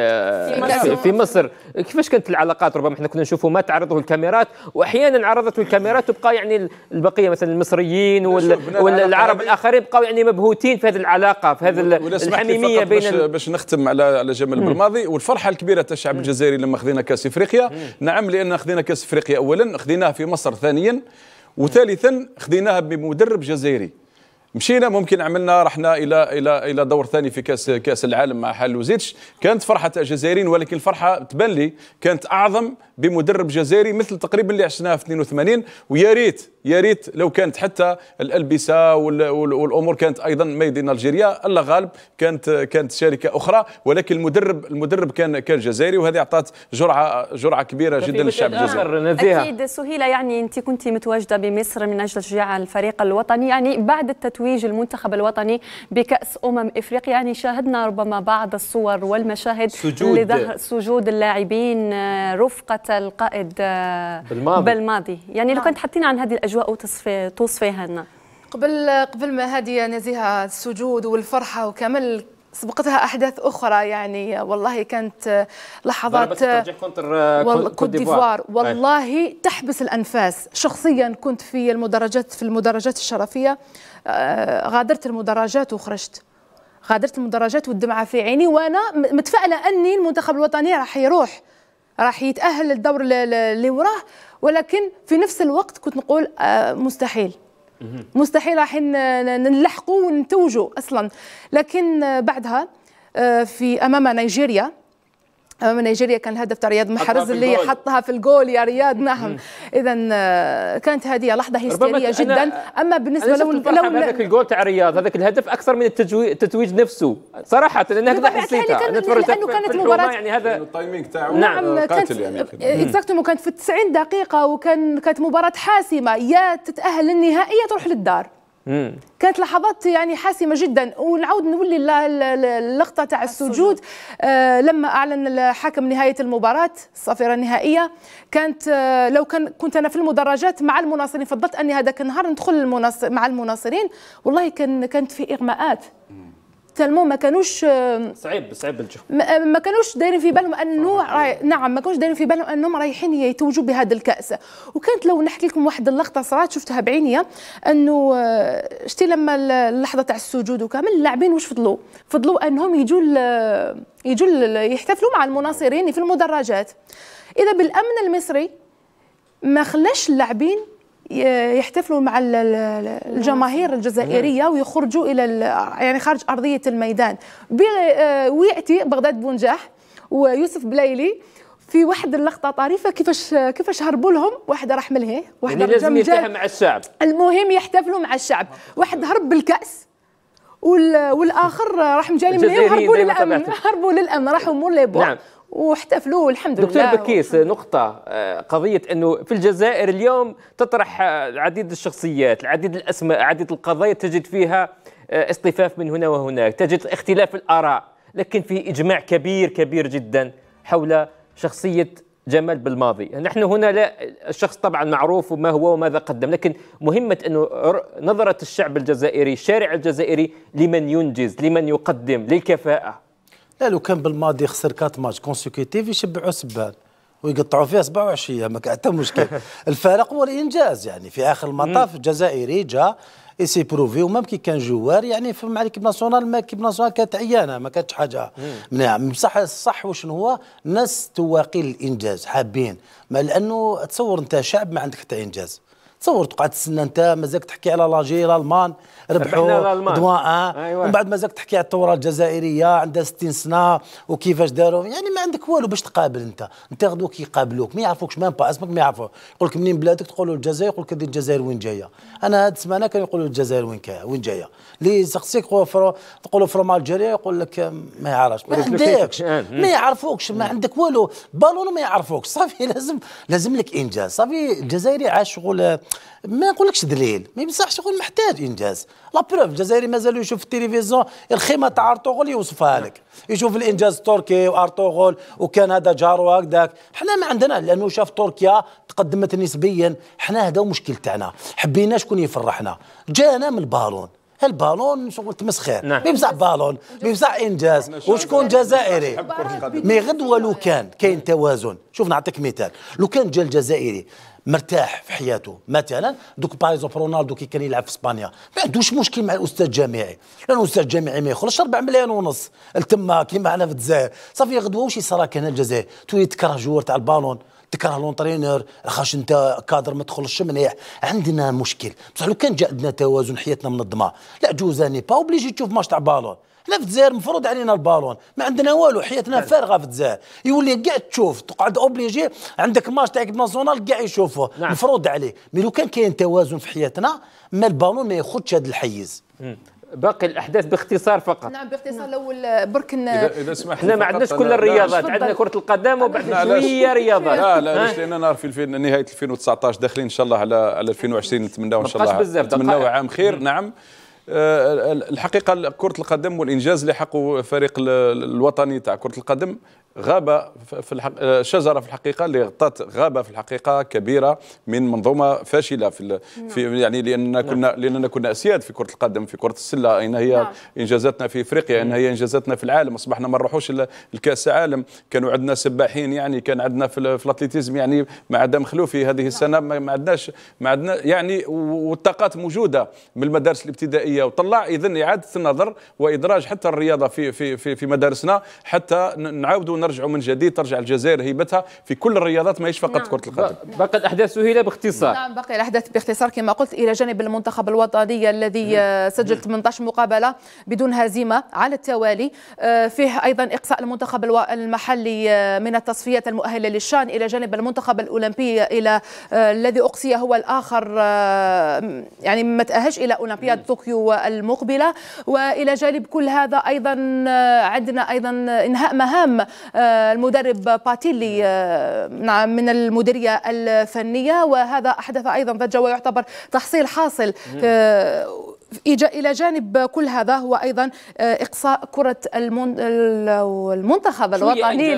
في مصر. كيفاش كانت العلاقات؟ ربما احنا كنا نشوفوا ما تعرضه الكاميرات، واحيانا عرضته الكاميرات تبقى يعني البقيه مثلا المصريين والعرب الاخرين بقوا يعني مبهوتين في هذه العلاقه، في هذه الحميميه بين. باش نختم على جمال بالماضي والفرحه الكبيره تاع الشعب الجزائري لما خذينا كاس افريقيا. نعم، لان خذينا كاس افريقيا اولا، خذيناها في مصر ثانيا، وثالثا خذيناها بمدرب جزائري. مشينا ممكن عملنا رحنا الى دور ثاني في كاس العالم مع حلوزيتش، كانت فرحه جزائريين، ولكن الفرحه تبان لي كانت اعظم بمدرب جزائري مثل تقريبا اللي عشناها في 82. ويا ريت لو كانت حتى الالبسه والامور كانت ايضا ميد ان الجيريا، الله غالب كانت شركه اخرى، ولكن المدرب كان جزائري، وهذه اعطت جرعه كبيره جدا للشعب الجزائري. اكيد سهيله، يعني انت كنت متواجده بمصر من اجل تشجيع الفريق الوطني، يعني بعد التتويج المنتخب الوطني بكاس افريقيا، يعني شاهدنا ربما بعض الصور والمشاهد سجود اللاعبين رفقه القائد بالماضي. يعني لو كنت حطينا عن هذه الاجواء توصفيها لنا. قبل ما هذه نزيهه السجود والفرحه وكامل سبقتها احداث اخرى، يعني والله كانت لحظات كوت ديفوار والله تحبس الانفاس. شخصيا كنت في المدرجات الشرفيه، غادرت المدرجات وخرجت، غادرت المدرجات والدمعه في عيني، وانا متفائله اني المنتخب الوطني راح يتاهل للدور اللي وراه، ولكن في نفس الوقت كنت نقول مستحيل راح نلحقوا ونتوجوا اصلا. لكن بعدها امام نيجيريا كان الهدف تاع رياض محرز اللي حطها في الجول يا رياض. نعم، اذا كانت هذه لحظه هستيريه جدا. اما بالنسبه لو هذاك الجول تاع رياض، هذاك الهدف اكثر من التتويج نفسه صراحه، لان هكذا حسيتها لانه كانت مباراه، يعني هذا التايمينغ تاعو قاتل، يعني اكزاكتومون كانت في 90 دقيقه، كانت مباراه حاسمه، يا تتاهل للنهائي يا تروح للدار. كانت لحظات يعني حاسمه جدا. ونعود نولي اللقطه تاع السجود لما اعلن الحكم نهايه المباراه الصافره النهائيه. كانت لو كنت انا في المدرجات مع المناصرين، فضلت اني هذاك النهار ندخل مع المناصرين، والله كانت في اغماءات تلمو، ما كانوش صعيب الجو، ما كانوش دايرين في بالهم انه نعم، ما كانوش دايرين في بالهم انهم رايحين يتوجوا بهذا الكاس. وكانت لو نحكي لكم واحد اللقطه صراحه شفتها بعينيا، انه شتي لما اللحظه تاع السجود وكامل اللاعبين واش فضلوا انهم يجوا يحتفلوا مع المناصرين في المدرجات. اذا بالامن المصري ما خلاش اللاعبين يحتفلوا مع الجماهير الجزائريه ويخرجوا الى يعني خارج ارضيه الميدان. وياتي بغداد بونجاح ويوسف بلايلي في واحد اللقطه طريفه كيفاش هربوا لهم، واحد راح ملهي، واحد يعني لازم يلتحم مع الشعب، المهم يحتفلوا مع الشعب. واحد هرب بالكاس والاخر راح مجاني ملهي هربوا للامن راحوا مول لي بون. نعم. واحتفلوا الحمد لله. دكتور بكيس، نقطة قضية أنه في الجزائر اليوم تطرح عديد الشخصيات، العديد الأسماء، عديد القضايا تجد فيها اصطفاف من هنا وهناك، تجد اختلاف الآراء، لكن في إجماع كبير جدا حول شخصية جمال بالماضي. نحن هنا لا، الشخص طبعا معروف وما هو وماذا قدم، لكن مهمة أنه نظرة الشعب الجزائري، الشارع الجزائري لمن ينجز، لمن يقدم، للكفاءة. لا، لو كان بالماضي خسر 4 ماتش كونسيكوتيف يشبعوا سبان ويقطعوا فيها 27 ما كان حتى مشكل. الفارق هو الانجاز، يعني في اخر المطاف الجزائري جا سي بروفي، ومام كي كان جوار يعني مع ليكيب ناسيونال، ما كيب ناسيونال كانت عيانه، ما كانتش حاجه منيحه. بصح الصح وشنو هو، الناس تواقي الانجاز حابين، ما لانه تصور انت شعب ما عندك حتى انجاز. تصور تقعد تستنى انت مازالك تحكي على لاجي الالمان ربحوا دواء ومن بعد مازالك تحكي على الثوره الجزائريه عندها 60 سنه وكيفاش داروا، يعني ما عندك والو باش تقابل. انت غدوه كيقابلوك ما يعرفوكش ميم با اسمك، ما يعرفوا. يقول لك منين بلادك، تقول له الجزائر، يقول لك الجزائر وين جايه. انا هاد السمانه كانوا يقولوا الجزائر وين جايه، اللي سقسيك تقولوا فروم الجيريا يقول لك ما يعرفش، ما عندكش، ما يعرفوكش، ما عندك والو، بالون ما يعرفوكش. صافي لازم لك انجاز. صافي الجزائري عاش شغل ما نقولكش دليل، ما يمسحش شغل محتاج انجاز. لا بروف الجزائري مازالوا يشوف في التلفزيون الخيمه تاع ارطغرل يوصفها لك، يشوف الانجاز التركي وارطغرل وكان هذا جارو هكذاك. حنا ما عندنا، لانه شاف تركيا تقدمت نسبيا، حنا هذا مشكل تاعنا، حبينا شكون يفرحنا، جانا من البالون. البالون شغل تمسخير، ما يمسح بالون، ما يمسح انجاز. وشكون جزائري مي غدوه لو كان كاين توازن. شوف نعطيك مثال، لو كان جا الجزائري مرتاح في حياته مثلا، دوك بايزوب رونالدو كي كان يلعب في اسبانيا ما عندوش مشكل مع الاستاذ الجامعي، لانه الاستاذ الجامعي ما يخرجش 4 ملايين ونص التما كيما عندنا في الجزائر. صافي غدوه واش يصرى كان الجزائر تولي تكره جوار تاع البالون، تكره لونترينور، خاش انت كادر ما تدخلش مليح. عندنا مشكل بصح لو كان جا عندنا توازن حياتنا منظمه، لا جوزاني با اوبليجي تشوف ماتش تاع بالون. حنا في الجزائر مفروض علينا البالون، ما عندنا والو، حياتنا فارغه في الجزائر. يولي كاع تشوف تقعد اوبليجي عندك ماتش تاع ليكيب ناسيونال كاع يشوفوه. نعم. مفروض عليه. مي لو كان كاين توازن في حياتنا ما البالون ما ياخذش هذا الحيز. باقي الاحداث باختصار فقط. نعم باختصار. الاول برك اذا سمحت، احنا ما عندناش كل الرياضات، عندنا كرة القدم وبعد شويه رياضات. لا علاش؟ لان نهار في نهايه 2019 داخلين ان شاء الله على 2020، نتمناو ان شاء الله نتمناو عام خير. نعم الحقيقه كرة القدم والانجاز اللي حقه فريق الوطني تاع كرة القدم غابه في شجره في الحقيقه اللي غطت غابه في الحقيقه كبيره من منظومه فاشله في يعني لاننا كنا اسياد في كره القدم، في كره السله، اين هي انجازاتنا في افريقيا، اين هي انجازاتنا في العالم. اصبحنا ما نروحوش الكاس العالم، كانوا عندنا سباحين، يعني كان عندنا في الاتليتيزم يعني مع عدم مخلوفي هذه السنه ما عندنا يعني، والطاقات موجوده من المدارس الابتدائيه وطلع. اذا اعاده النظر وادراج حتى الرياضه في مدارسنا حتى نعاودوا نرجعوا من جديد، ترجع الجزائر هيبتها في كل الرياضات، ماهيش فقط كرة القدم. باقي الأحداث سهيلة باختصار. نعم باقي الأحداث باختصار كما قلت، إلى جانب المنتخب الوطني الذي سجل 18 مقابلة بدون هزيمة على التوالي، فيه أيضا إقصاء المنتخب المحلي من التصفيات المؤهلة للشان، إلى جانب المنتخب الأولمبي الذي أقصي هو الآخر، يعني ما تأهلش إلى أولمبياد طوكيو المقبلة. وإلى جانب كل هذا أيضا عندنا أيضا إنهاء مهام المدرب باتيلي من المديرية الفنية، وهذا أحدث أيضا ضجة ويعتبر تحصيل حاصل. إلى جانب كل هذا هو أيضا إقصاء كرة المنتخب الوطني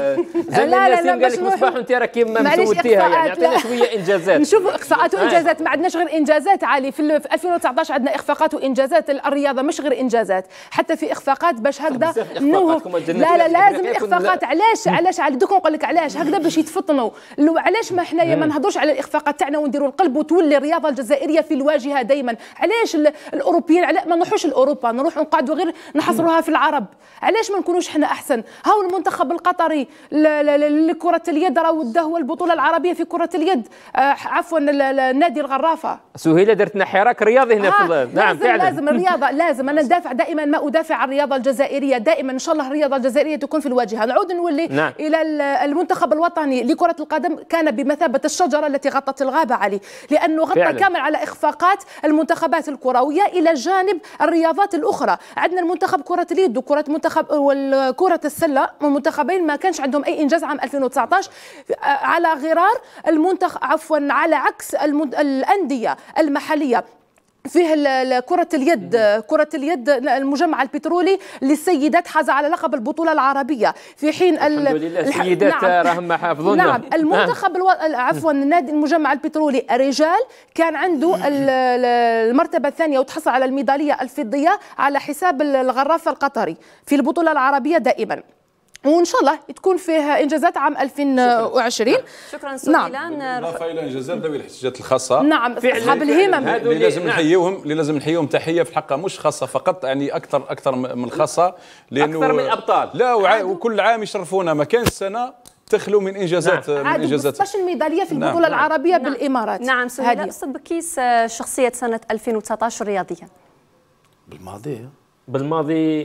لا باش مصباح أنت راكي مسوتيها، يعني أعطينا شوية إنجازات. نشوفوا إخفاقات وإنجازات، ما عندناش غير إنجازات عالي. في 2019 عندنا إخفاقات وإنجازات. الرياضة مش غير إنجازات، حتى في إخفاقات باش هكذا لا لازم الإخفاقات. علاش دوك نقول لك علاش هكذا باش يتفطنوا. علاش ما حنايا ما نهضروش على الإخفاقات تاعنا ونديروا القلب وتولي الرياضة الجزائرية في الواجهة دايما؟ علاش الاوروبيين ما نروحوش لاوروبا، نروح نقعدوا غير نحصروها في العرب؟ علاش ما نكونوش احنا احسن؟ هاو المنتخب القطري لكرة اليد راهو هو البطولة العربية في كرة اليد، عفوا النادي الغرافة. سهيلة درتنا حراك رياضي هنا في نعم فعلا لازم الرياضة، لازم انا ندافع دائما، ما ادافع عن الرياضة الجزائرية دائما. ان شاء الله الرياضة الجزائرية تكون في الواجهة. نعود نولي نعم. الى المنتخب الوطني لكرة القدم، كان بمثابة الشجرة التي غطت الغابة علي، لانه غطى فعلا كامل على اخفاقات المنتخبات الكروية الى جانب الرياضات الاخرى. عندنا المنتخب كرة اليد وكرة كرة السلة، المنتخبين ما كانش عندهم اي انجاز عام 2019 على غرار المنتخب، عفوا على عكس الاندية المحلية. فيه كرة اليد المجمع البترولي للسيدات حاز على لقب البطولة العربية، في حين الحمد لله السيدات راهم حافظون. نعم المنتخب عفوا النادي المجمع البترولي الرجال كان عنده المرتبة الثانية وتحصل على الميدالية الفضية على حساب الغرافة القطري في البطولة العربية دائما. وان شاء الله تكون فيه انجازات عام 2020. شكرا سهيلان. نعم بالإضافة إلى انجازات ذوي الاحتياجات الخاصة، نعم اصحاب الهمم اللي لازم نحييهم تحية في الحقيقة، مش خاصة فقط، يعني اكثر من خاصة، لانه اكثر من الابطال. لا وكل عام يشرفونا، ما كانش سنة تخلو من انجازات. نعم. من انجازات 16 ميدالية في البطولة العربية بالامارات. نعم سهيلة. استاذ بكيس، شخصية سنة 2019 رياضيا بالماضي بالماضي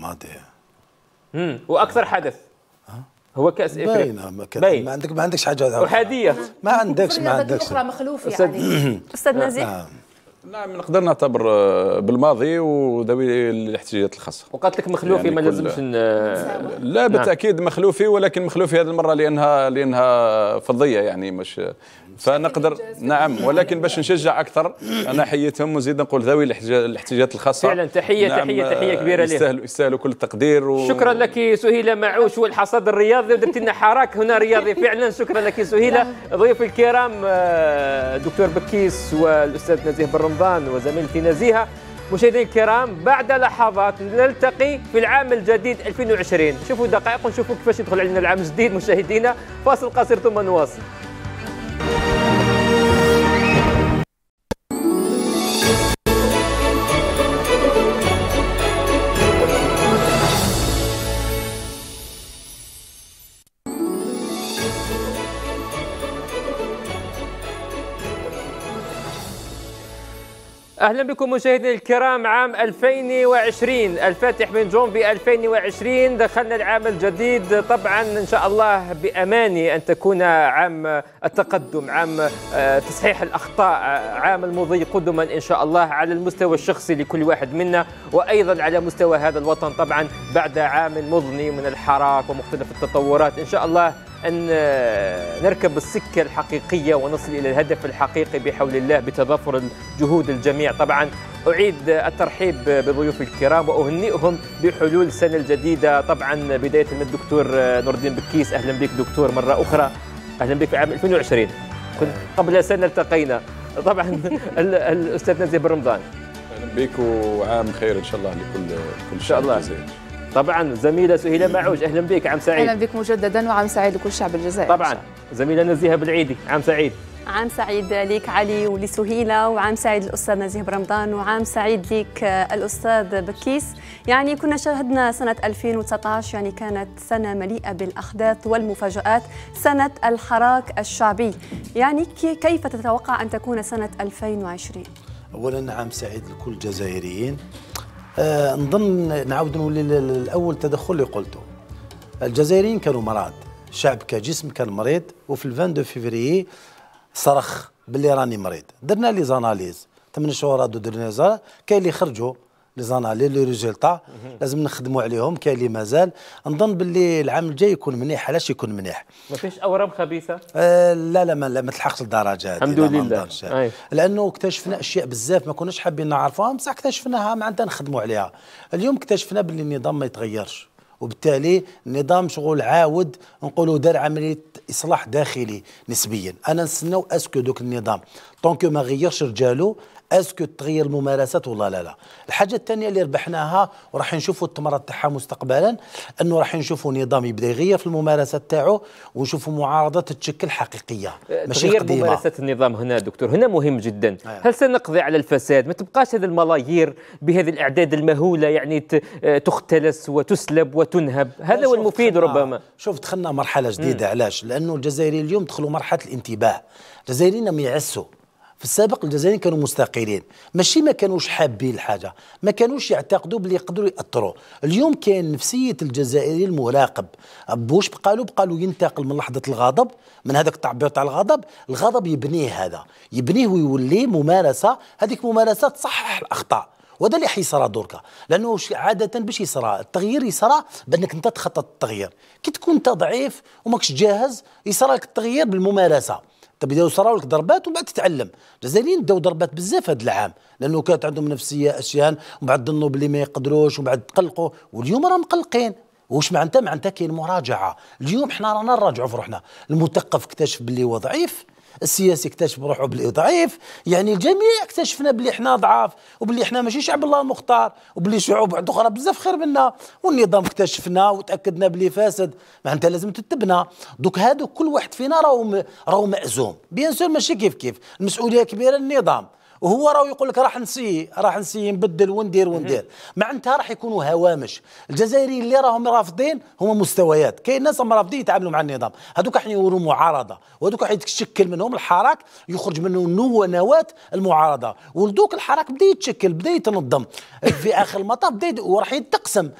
واكثر حدث هو كاس افريقيا. ما عندكش حاجه احاديه، ما عندكش اخرى مخلوف يعني. استاذ نزيه. نعم نقدر نعتبر بالماضي وذوي الاحتياجات الخاصه. وقالت لك مخلوفي يعني ما لازمش لا بالتاكيد مخلوفي، ولكن مخلوفي هذه المره لانها فضيه يعني مش فنقدر نعم، ولكن باش نشجع اكثر انا حييتهم ونزيد نقول ذوي الاحتياجات الخاصه فعلا تحيه نعم تحيه كبيره لهم، يستاهلوا كل التقدير شكرا لك سهيله معوش والحصاد الرياضي، ودرت لنا حراك هنا رياضي فعلا. شكرا لك سهيله. ضيوف الكرام دكتور بكيس والاستاذ نزيه بن رمضان وزميلتي نزيهه. مشاهدينا الكرام بعد لحظات نلتقي في العام الجديد 2020. شوفوا دقائق ونشوفوا كيفاش يدخل علينا العام الجديد. مشاهدينا فاصل قصير ثم نواصل. اهلا بكم مشاهدينا الكرام. عام 2020 الفاتح من جونفي 2020 دخلنا العام الجديد، طبعا ان شاء الله باماني ان تكون عام التقدم، عام تصحيح الاخطاء، عام المضي قدما ان شاء الله على المستوى الشخصي لكل واحد منا، وايضا على مستوى هذا الوطن طبعا بعد عام مضني من الحراك ومختلف التطورات. ان شاء الله أن نركب السكة الحقيقية ونصل إلى الهدف الحقيقي بحول الله بتضافر الجهود الجميع. طبعا أعيد الترحيب بضيوف الكرام وأهنئهم بحلول السنة الجديدة، طبعا بداية من الدكتور نور الدين بكيس. أهلا بك دكتور مرة أخرى، أهلا بك في عام 2020. كنت قبل سنة التقينا. طبعا الأستاذ نزيه بن رمضان أهلا بك وعام خير إن شاء الله لكل إن شاء الله. طبعا زميله سهيله معوج اهلا بك، عام سعيد. اهلا بك مجددا وعام سعيد لكل شعب الجزائر. طبعا زميله نزيهه بالعيدي عام سعيد. عام سعيد لك علي ولسهيله، وعام سعيد للاستاذ نزيه بن رمضان، وعام سعيد لك الاستاذ بكيس. يعني كنا شاهدنا سنه 2019 يعني كانت سنه مليئه بالاحداث والمفاجآت، سنه الحراك الشعبي. يعني كيف تتوقع ان تكون سنه 2020؟ اولا عام سعيد لكل الجزائريين. نظن نعاود نولي الاول تدخل اللي قلته، الجزائريين كانوا مرض، الشعب كجسم كان مريض، وفي 22 فيفري صرخ باللي راني مريض. درنا لي زاناليز 8 شهور هادو درنا كاين اللي خرجوا لي زانالي لي ريزولتا لازم نخدموا عليهم، كاين اللي مازال. نظن باللي العام الجاي يكون منيح. علاش يكون منيح؟ ما فيش اورام خبيثه؟ لا ما تلحقش للدرجه هذه الحمد لله، لانه اكتشفنا اشياء بزاف ما كناش حابين نعرفوها، بصح اكتشفناها معناتها نخدموا عليها. اليوم اكتشفنا باللي النظام ما يتغيرش، وبالتالي النظام شغل عاود نقولوا دار عمليه اصلاح داخلي نسبيا. انا نستناو اسكو دوك النظام طونكو ما غيرش رجالو اسكو تغير الممارسات ولا لا. الحاجه الثانيه اللي ربحناها وراح نشوفوا الثمرات تاعها مستقبلا، انه راح نشوفوا نظام يبدا يغير في الممارسات تاعو، ونشوفوا معارضه تتشكل حقيقيه ماشي تغيير قديمه. ممارسات النظام هنا دكتور هنا مهم جدا. هل سنقضي على الفساد؟ ما تبقاش هذه الملايير بهذه الاعداد المهوله يعني تختلس وتسلب وتنهب، هذا هو المفيد ربما. شوف دخلنا مرحله جديده. علاش؟ لانه الجزائريين اليوم دخلوا مرحله الانتباه. الجزائريين لم يعسوا. في السابق الجزائريين كانوا مستقلين، ماشي ما كانوش حابين الحاجه، ما كانوش يعتقدوا بلي يقدروا ياثروا. اليوم كاين نفسيه الجزائري المراقب، واش بقالوا ينتقل من لحظه الغضب، من هذاك التعبير تاع الغضب يبنيه، هذا يبنيه ويولي ممارسه، هذيك ممارسه تصحح الاخطاء. وهذا اللي حيصرى دركا، لانه عاده باش يصرى التغيير يصرى بانك انت تخطط التغيير. كي تكون انت ضعيف وماكش جاهز يصرى لك التغيير بالممارسه. بداو يصراو لك ضربات ومن بعد تتعلم. الجزائريين بداو ضربات بزاف هذا العام، لانه كانت عندهم نفسيه اشياء، ومن بعد ظنوا بلي ما يقدروش، ومن بعد تقلقوا، واليوم راهم مقلقين. واش معناتها كاين مراجعه. اليوم حنا رانا نراجعوا في روحنا. المثقف اكتشف بلي هو ضعيف، السياسي اكتشف بروحه بلي ضعيف، يعني الجميع اكتشفنا بلي احنا ضعاف، وبلي احنا ماشي شعب الله المختار، وبلي شعوب اخرى بزاف خير منا، والنظام اكتشفنا وتاكدنا بلي فاسد، معناتها لازم تتبنى. دوك هادو كل واحد فينا راهو مأزوم، بيان سور ماشي كيف المسؤوليه كبيره للنظام، وهو راه يقول لك راح نسي نبدل وندير معناتها راح يكونوا هوامش. الجزائريين اللي راهم رافضين هما مستويات، كاين ناس راهم رافضين يتعاملوا مع النظام، هذوك راح يوروا معارضه، وهذوك راح يتشكل منهم الحراك، يخرج منه نواه المعارضه، ولدوك الحراك بدا يتشكل، بدا يتنظم في اخر المطاف، وراح يتقسم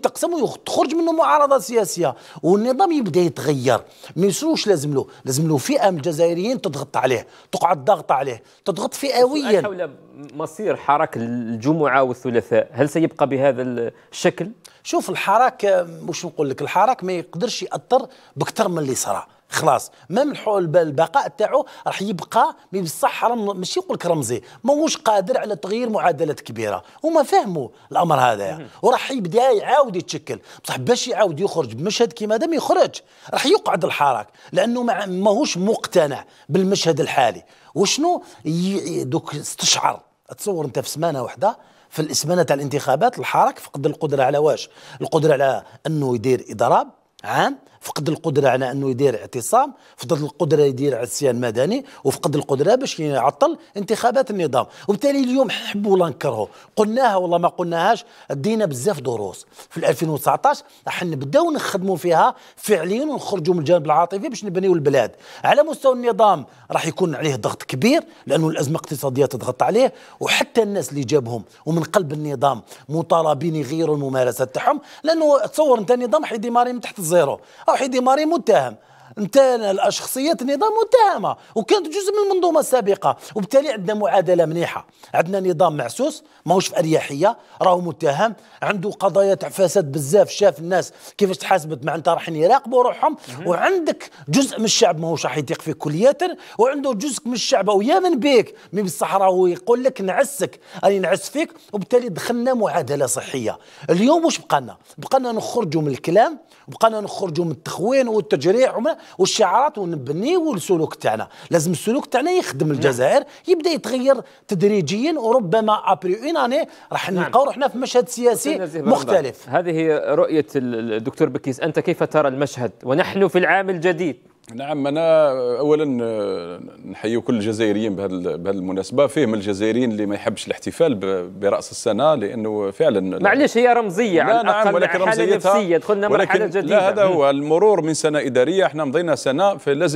وتخرج منه معارضه سياسيه، والنظام يبدا يتغير. ما يسروش لازم له فئه من الجزائريين تضغط عليه، تقعد ضغط عليه، تضغط فئويا. حول مصير حراك الجمعة والثلاثاء، هل سيبقى بهذا الشكل؟ شوف الحراك، واش نقول لك، الحراك ما يقدرش يأثر بكثر من اللي صرا، خلاص. ما من حول البقاء تاعو راح يبقى بصح ماشي يقول لك رمزي، ماهوش قادر على تغيير معادلات كبيره، هما فهموا الامر هذا، وراح يبدا يعاود يتشكل، بصح باش يعاود يخرج بمشهد كيما هذا ما يخرج، راح يقعد الحراك، لانه ماهوش مقتنع بالمشهد الحالي. وشنو دوك استشعر، تصور انت في سمانه واحده، في الاسمانه تاع الانتخابات الحراك فقد القدره على واش؟ القدره على انه يدير اضراب عام، فقد القدره على انه يدير اعتصام، فقد القدره يدير عصيان مدني، وفقد القدره باش يعطل انتخابات النظام. وبالتالي اليوم حبوا ولا نكرهوا، قلناها والله ما قلناهاش، دينا بزاف دروس في 2019 راح نبداو نخدموا فيها فعليا، ونخرجوا من الجانب العاطفي باش نبنيو البلاد. على مستوى النظام راح يكون عليه ضغط كبير، لانه الازمه الاقتصاديه تضغط عليه، وحتى الناس اللي جابهم ومن قلب النظام مطالبين يغيروا الممارسات تاعهم، لانه تصور انت النظام حيدي ماري من تحت الزيرو، او حيدي ماري متهم، انت شخصيات النظام متهمه وكانت جزء من المنظومه السابقه، وبالتالي عندنا معادله منيحه، عندنا نظام معسوس ماهوش في اريحيه، راهو متهم، عنده قضايا تاع فساد بزاف، شاف الناس كيفاش تحاسبت، معناتها راح يراقبوا روحهم، وعندك جزء من الشعب ماهوش راح يثيق فيك كليا، وعنده جزء من الشعب او يامن بك من الصحراء ويقول لك نعسك، راني نعس فيك، وبالتالي دخلنا معادله صحيه. اليوم واش بقانا نخرجوا من الكلام، وبقانا نخرجوا من التخوين والتجريع والشعارات، ونبنيو السلوك تاعنا. لازم السلوك تاعنا يخدم الجزائر، يبدا يتغير تدريجيا، وربما ابري اون اني راح نلقاو روحنا في مشهد سياسي مختلف. هذه رؤيه الدكتور بكيس، انت كيف ترى المشهد ونحن في العام الجديد؟ نعم، أنا أولا نحيي كل الجزائريين بهذه المناسبة. فيه من الجزائريين اللي ما يحبش الاحتفال برأس السنة، لأنه فعلا معلش هي رمزية على الأقل، نعم، ولكن حالة نفسية، دخلنا مرحلة جديدة. لا، هذا هو المرور من سنة إدارية، احنا مضينا سنة،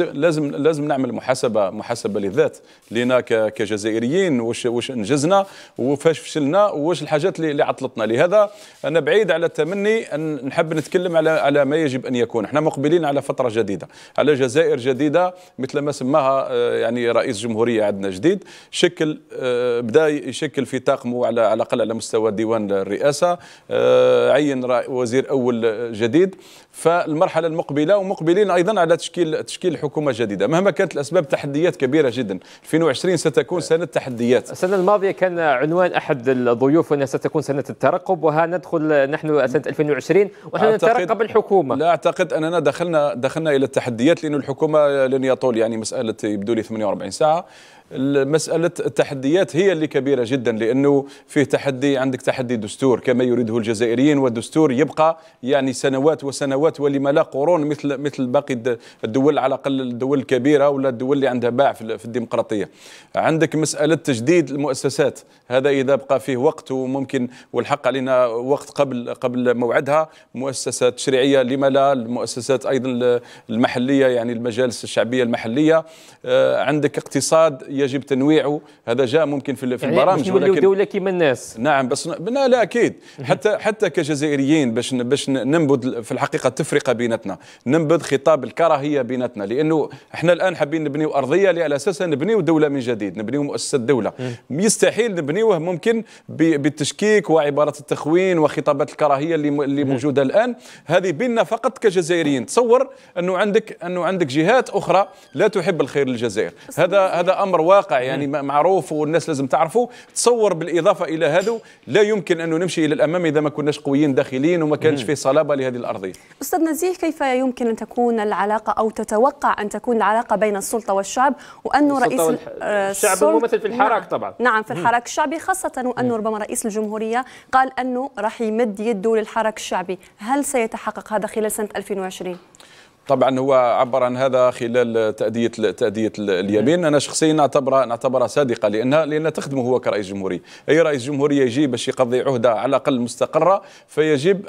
فلازم نعمل محاسبة للذات لنا كجزائريين، واش انجزنا وفاش فشلنا، واش الحاجات اللي عطلتنا. لهذا أنا بعيد على التمني، أن نحب نتكلم على ما يجب أن يكون. احنا مقبلين على فترة جديدة، على جزائر جديدة مثل ما سماها يعني رئيس جمهورية عندنا جديد، شكل بدأ يشكل في طاقمه على الأقل على مستوى ديوان الرئاسة، عين وزير أول جديد. فالمرحلة المقبلة ومقبلين أيضا على تشكيل حكومة جديدة مهما كانت الأسباب. تحديات كبيرة جدا. 2020 ستكون سنة تحديات. السنة الماضية كان عنوان أحد الضيوف أنها ستكون سنة الترقب، وها ندخل نحن سنة 2020 ونحن نترقب الحكومة. لا أعتقد أننا دخلنا إلى التحديات، لأن الحكومة لن يطول يعني مسألة يبدو لي 48 ساعة. مسألة التحديات هي اللي كبيرة جدا، لأنه فيه تحدي، عندك تحدي دستور كما يريده الجزائريين، والدستور يبقى يعني سنوات وسنوات ولما لا قرون مثل باقي الدول، على الأقل الدول الكبيرة ولا الدول اللي عندها باع في الديمقراطية. عندك مسألة تجديد المؤسسات، هذا إذا بقى فيه وقت وممكن والحق علينا وقت قبل موعدها. مؤسسات تشريعية لما لا، المؤسسات أيضا المحلية يعني المجالس الشعبية المحلية. عندك اقتصاد يجب تنويعه، هذا جاء ممكن في البرامج، ولكن دولة كيما الناس. نعم بس لا اكيد حتى كجزائريين باش ننبذ في الحقيقه التفرقه بيناتنا، ننبذ خطاب الكراهيه بيناتنا، لانه احنا الان حابين نبنيو ارضيه اللي على اساسها نبنيو دوله من جديد، نبنيو مؤسسه دوله. يستحيل نبنيوه ممكن بالتشكيك وعبارات التخوين وخطابات الكراهيه اللي موجوده الان. هذه بيننا فقط كجزائريين. تصور انه عندك جهات اخرى لا تحب الخير للجزائر، هذا امر واقع يعني معروف والناس لازم تعرفوا. تصور بالاضافه الى هذا لا يمكن انه نمشي الى الامام اذا ما كناش قويين داخليا وما كانش فيه صلابه لهذه الارضيه. استاذ نزيه، كيف يمكن ان تكون العلاقه او تتوقع ان تكون العلاقه بين السلطه والشعب، وانه رئيس الشعب الممثل في الحراك طبعا نعم في الحراك الشعبي خاصه، وانه ربما رئيس الجمهوريه قال انه راح يمد يده للحراك الشعبي، هل سيتحقق هذا خلال سنه 2020؟ طبعا هو عبر عن هذا خلال تأدية اليمين. أنا شخصيا نعتبرها صادقة لأنها تخدمه هو كرئيس جمهورية. أي رئيس جمهورية يجي باش يقضي عهدة على الأقل مستقرة، فيجب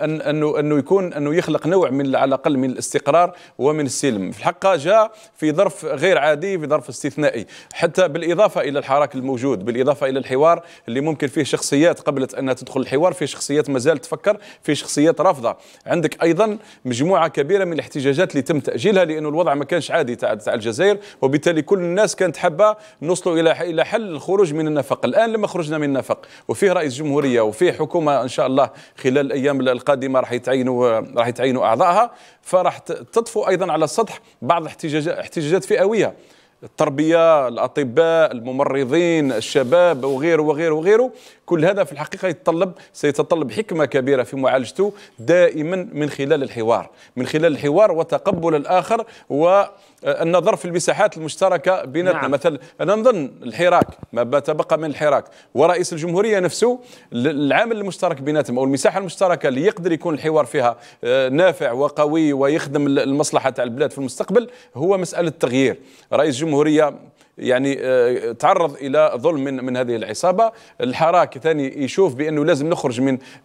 أنه يخلق نوع من على الأقل من الاستقرار ومن السلم. في الحقيقة جاء في ظرف غير عادي، في ظرف استثنائي، حتى بالإضافة إلى الحراك الموجود، بالإضافة إلى الحوار اللي ممكن فيه شخصيات قبلت أنها تدخل الحوار، فيه شخصيات ما زالت تفكر، فيه شخصيات رافضة. عندك أيضا مجموعة كبيرة من الاحتجاجات اللي تم تأجيلها لأنه الوضع ما كانش عادي تاع الجزائر، وبالتالي كل الناس كانت حابة نوصلوا إلى حل الخروج من النفق. الآن لما خرجنا من النفق وفيه رئيس جمهورية وفيه حكومة إن شاء الله خلال الأيام القادمة راح يتعينوا أعضائها، فراح تطفو أيضا على السطح بعض احتجاجات فئوية، التربية، الأطباء، الممرضين، الشباب وغيره وغيره وغيره. كل هذا في الحقيقة سيتطلب حكمة كبيرة في معالجته دائما من خلال الحوار وتقبل الآخر والنظر في المساحات المشتركة بيناتنا. نعم. مثلا أنا نظن الحراك ما تبقى من الحراك ورئيس الجمهورية نفسه، العامل المشترك بيناتهم أو المساحة المشتركة اللي يقدر يكون الحوار فيها نافع وقوي ويخدم المصلحة تاع البلاد في المستقبل هو مسألة التغيير. رئيس الجمهورية يعني تعرض الى ظلم من هذه العصابه. الحراك ثاني يشوف بانه لازم نخرج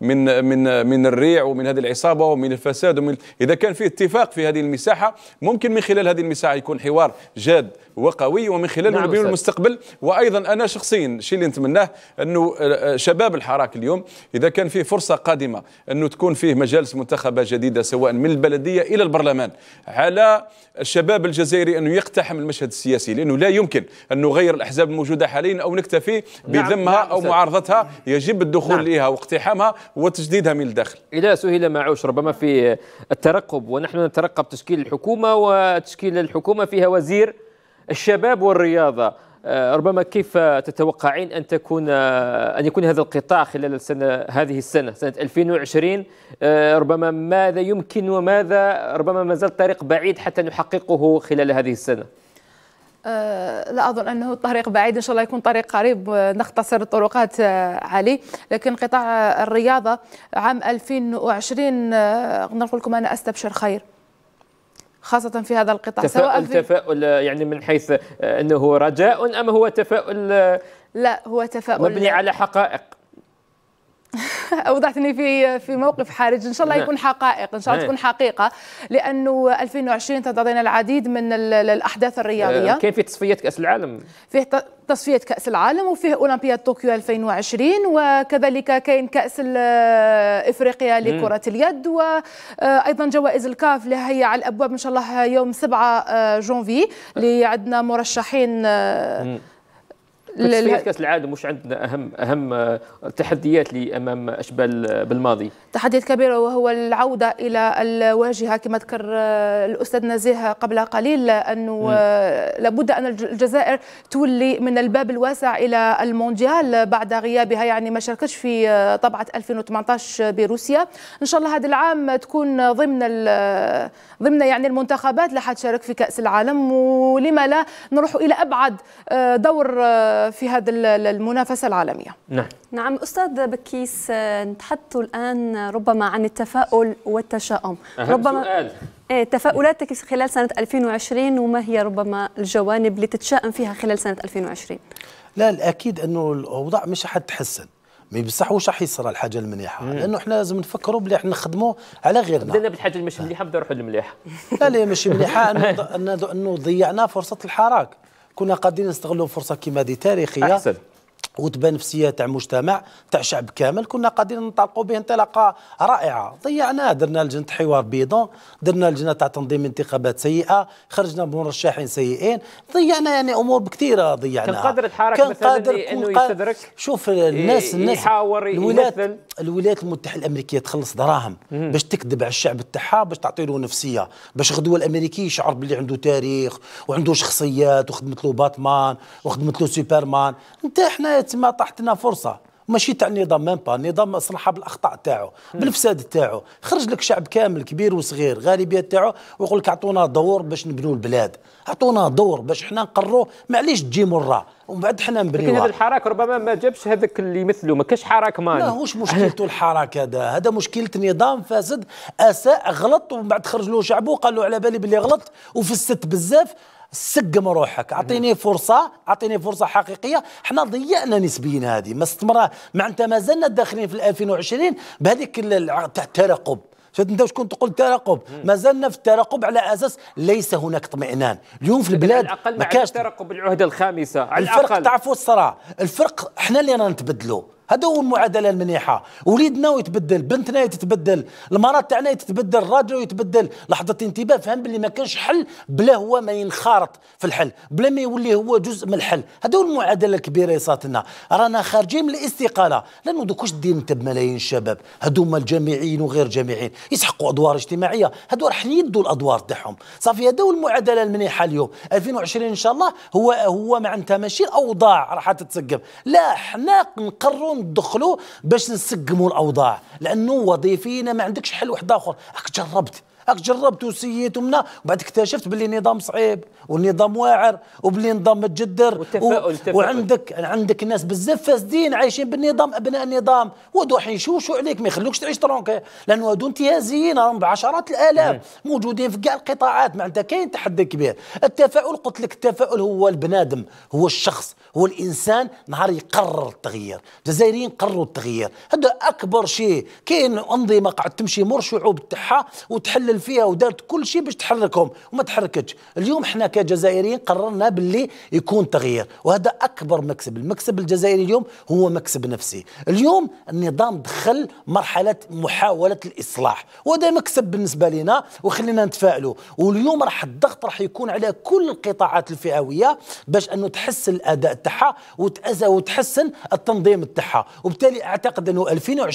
من الريع ومن هذه العصابه ومن الفساد اذا كان في اتفاق في هذه المساحه ممكن من خلال هذه المساحه يكون حوار جاد وقوي ومن خلاله نبني المستقبل. وايضا انا شخصيا الشيء اللي نتمناه انه شباب الحراك اليوم اذا كان فيه فرصه قادمه انه تكون فيه مجالس منتخبه جديده سواء من البلديه الى البرلمان، على الشباب الجزائري انه يقتحم المشهد السياسي، لانه لا يمكن أن نغير الأحزاب الموجودة حاليا أو نكتفي بذمها أو معارضتها، يجب الدخول إليها واقتحامها وتجديدها من الداخل. إلى سهيلة معوش ربما في الترقب، ونحن نترقب تشكيل الحكومة، وتشكيل الحكومة فيها وزير الشباب والرياضة. ربما كيف تتوقعين أن يكون هذا القطاع خلال هذه السنة 2020؟ ربما ماذا يمكن وماذا ربما ما زال الطريق بعيد حتى نحققه خلال هذه السنة؟ لا أظن أنه الطريق بعيد، إن شاء الله يكون طريق قريب نختصر الطرقات علي. لكن قطاع الرياضة عام 2020 نقول لكم أنا أستبشر خير خاصة في هذا القطاع. تفاؤل يعني من حيث أنه رجاء أم هو تفاؤل؟ لا هو تفاؤل مبني على حقائق. أوضعتني في موقف حرج. إن شاء الله يكون حقائق، إن شاء الله تكون حقيقة، لأنه 2020 تنتظرنا العديد من الأحداث الرياضية. كان في تصفيات كأس العالم، فيه تصفية كأس العالم، وفيه أولمبياد طوكيو 2020، وكذلك كاين كأس إفريقيا لكرة اليد، وأيضا جوائز الكاف اللي هي على الأبواب إن شاء الله يوم 7 جونفي، اللي عندنا مرشحين. تصفيات كأس العالم مش عندنا أهم التحديات اللي أمام أشبال بالماضي؟ تحديات كبيرة، وهو العودة إلى الواجهة كما ذكر الأستاذ نزيه قبل قليل، أنه لابد أن الجزائر تولي من الباب الواسع إلى المونديال بعد غيابها، يعني ما شاركتش في طبعة 2018 بروسيا. إن شاء الله هذا العام تكون ضمن يعني المنتخبات اللي حتشارك في كأس العالم، ولما لا نروح إلى أبعد دور في هذه المنافسة العالمية. نعم أستاذ بكيس، نتحدث الآن ربما عن التفاؤل والتشاؤم. ربما تفاؤلاتك خلال سنة 2020، وما هي ربما الجوانب اللي تتشائم فيها خلال سنة 2020؟ لا، الأكيد أنه الأوضاع مش حتتحسن، ما بصحوش راح يصير الحاجه المليحه، لانه احنا لازم نفكروا بلي احنا نخدموا على غيرنا. بدنا بالحاجه مش مليحه، بدنا نروحوا للمليحه. لا مش مليحه، انه ضيعنا فرصه الحراك. كنا قادرين نستغلوا فرصه كيما دي تاريخيه أحسن. وتبان نفسيه تاع مجتمع تاع شعب كامل، كنا قادرين ننطلقوا به انطلاقه رائعه. ضيعناه، درنا لجنه حوار بيضون، درنا لجنه تاع تنظيم انتخابات سيئه، خرجنا بمرشحين سيئين، ضيعنا يعني امور بكثيره ضيعناها. كان قادر الحراك مثلا انه يستدرك. شوف الناس يحاور الولايات المتحده الامريكيه تخلص دراهم باش تكذب على الشعب تاعها، باش تعطي له نفسيه، باش غدوه الامريكي يشعر باللي عنده تاريخ وعنده شخصيات، وخدمت له باتمان وخدمت له سوبرمان. انت احنا تما طاحت لنا فرصه، ماشي تاع النظام، ميم با النظام صلحها بالاخطاء تاعو، بالفساد تاعو، خرج لك شعب كامل كبير وصغير غالبيه تاعو، ويقول لك اعطونا دور باش نبنوا البلاد، اعطونا دور باش حنا نقروا، معليش تجي مره ومن بعد حنا نبنيوها. لكن هذا الحراك ربما ما جابش هذاك اللي يمثله، ما كاش حراك مان. لا هوش مشكلته الحراك، هذا مشكله نظام فاسد، اساء، غلط، ومن بعد خرج له شعبه وقال له على بالي باللي غلط وفسدت بزاف. سقم روحك، اعطيني فرصه حقيقيه. احنا ضيعنا نسبيا هذه، ما استمر، معناتها ما زلنا داخلين في 2020 بهذيك تاع الترقب. انت واش كنت تقول ترقب؟ ما زلنا في الترقب على اساس ليس هناك اطمئنان. اليوم في البلاد على الاقل ما كاش ترقب العهده الخامسه، على الفرق الاقل تعرفوا الصراع، الفرق احنا اللي رانا نتبدلوا، هذا هو المعادله المنيحه. وليدنا يتبدل، بنتنا يتبدل، المرات تاعنا يتبدل، الراجل يتبدل. لحظه انتباه، فهم باللي ما كانش حل بلا هو ما ينخرط في الحل، بلا ما يولي هو جزء من الحل. هذا هو المعادله الكبيره اللي صارت لنا. رانا خارجين من الاستقاله، لانه دوكوش دير انت بملايين الشباب، هذوما الجامعيين وغير جامعيين يسحقوا ادوار اجتماعيه، هذو راح يدوا الادوار تاعهم صافي. هذا هو المعادله المنيحه اليوم 2020 ان شاء الله. هو معناتها ماشي الاوضاع راح تتسقم، لا احنا نقرروا ندخلوا باش نسقموا الاوضاع، لانه وظيفينا ما عندكش حل واحد اخر. راك جربت وسيت ومنا، وبعد اكتشفت باللي النظام صعيب والنظام واعر وباللي النظام متجدر، وعندك ناس بزاف فاسدين عايشين بالنظام، ابناء النظام، ودو حيشوشوا عليك، ما يخلوكش تعيش ترونكي، لانه هادو انتهازيين راهم بعشرات الالاف موجودين في كاع القطاعات. معناتها كاين تحدي كبير. التفاؤل، قلت لك التفاؤل هو البنادم، هو الشخص، هو الانسان نهار يقرر التغيير. الجزائريين قرروا التغيير، هذا اكبر شيء. كاين انظمه قاعد تمشي مر شعوب تاعها وتحلل فيها ودارت كل شيء باش تحركهم وما تحركتش. اليوم احنا كجزائريين قررنا باللي يكون تغيير، وهذا اكبر مكسب. المكسب الجزائري اليوم هو مكسب نفسي. اليوم النظام دخل مرحله محاوله الاصلاح، وهذا مكسب بالنسبه لنا وخلينا نتفائلوا. واليوم راح الضغط راح يكون على كل القطاعات الفئويه باش انه تحسن الاداء تاعها وتحسن التنظيم تاعها. وبالتالي اعتقد انه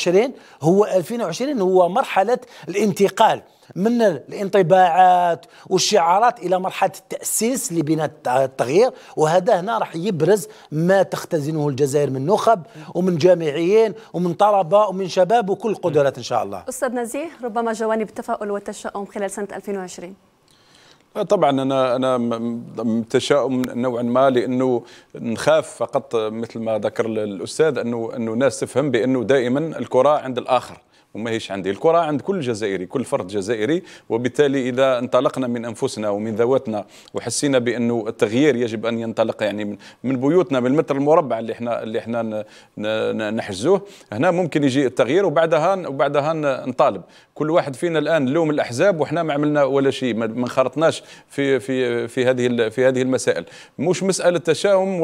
2020 هو مرحله الانتقال من الانطباعات والشعارات الى مرحله التاسيس لبناء التغيير. وهذا هنا راح يبرز ما تختزنه الجزائر من نخب ومن جامعيين ومن طلبه ومن شباب وكل القدرات ان شاء الله. استاذ نزيه، ربما جوانب التفاؤل والتشاؤم خلال سنه 2020. طبعا انا متشائم نوعا ما، لانه نخاف فقط مثل ما ذكر الاستاذ انه الناس تفهم بانه دائما الكره عند الاخر وما هيش عندي. الكرة عند كل جزائري، كل فرد جزائري، وبالتالي إذا انطلقنا من أنفسنا ومن ذواتنا وحسينا بأنه التغيير يجب أن ينطلق يعني من بيوتنا، من المتر المربع اللي احنا نحجزوه، هنا ممكن يجي التغيير وبعدها نطالب. كل واحد فينا الآن نلوم الأحزاب وإحنا ما عملنا ولا شيء، ما انخرطناش في هذه المسائل. مش مسألة تشاؤم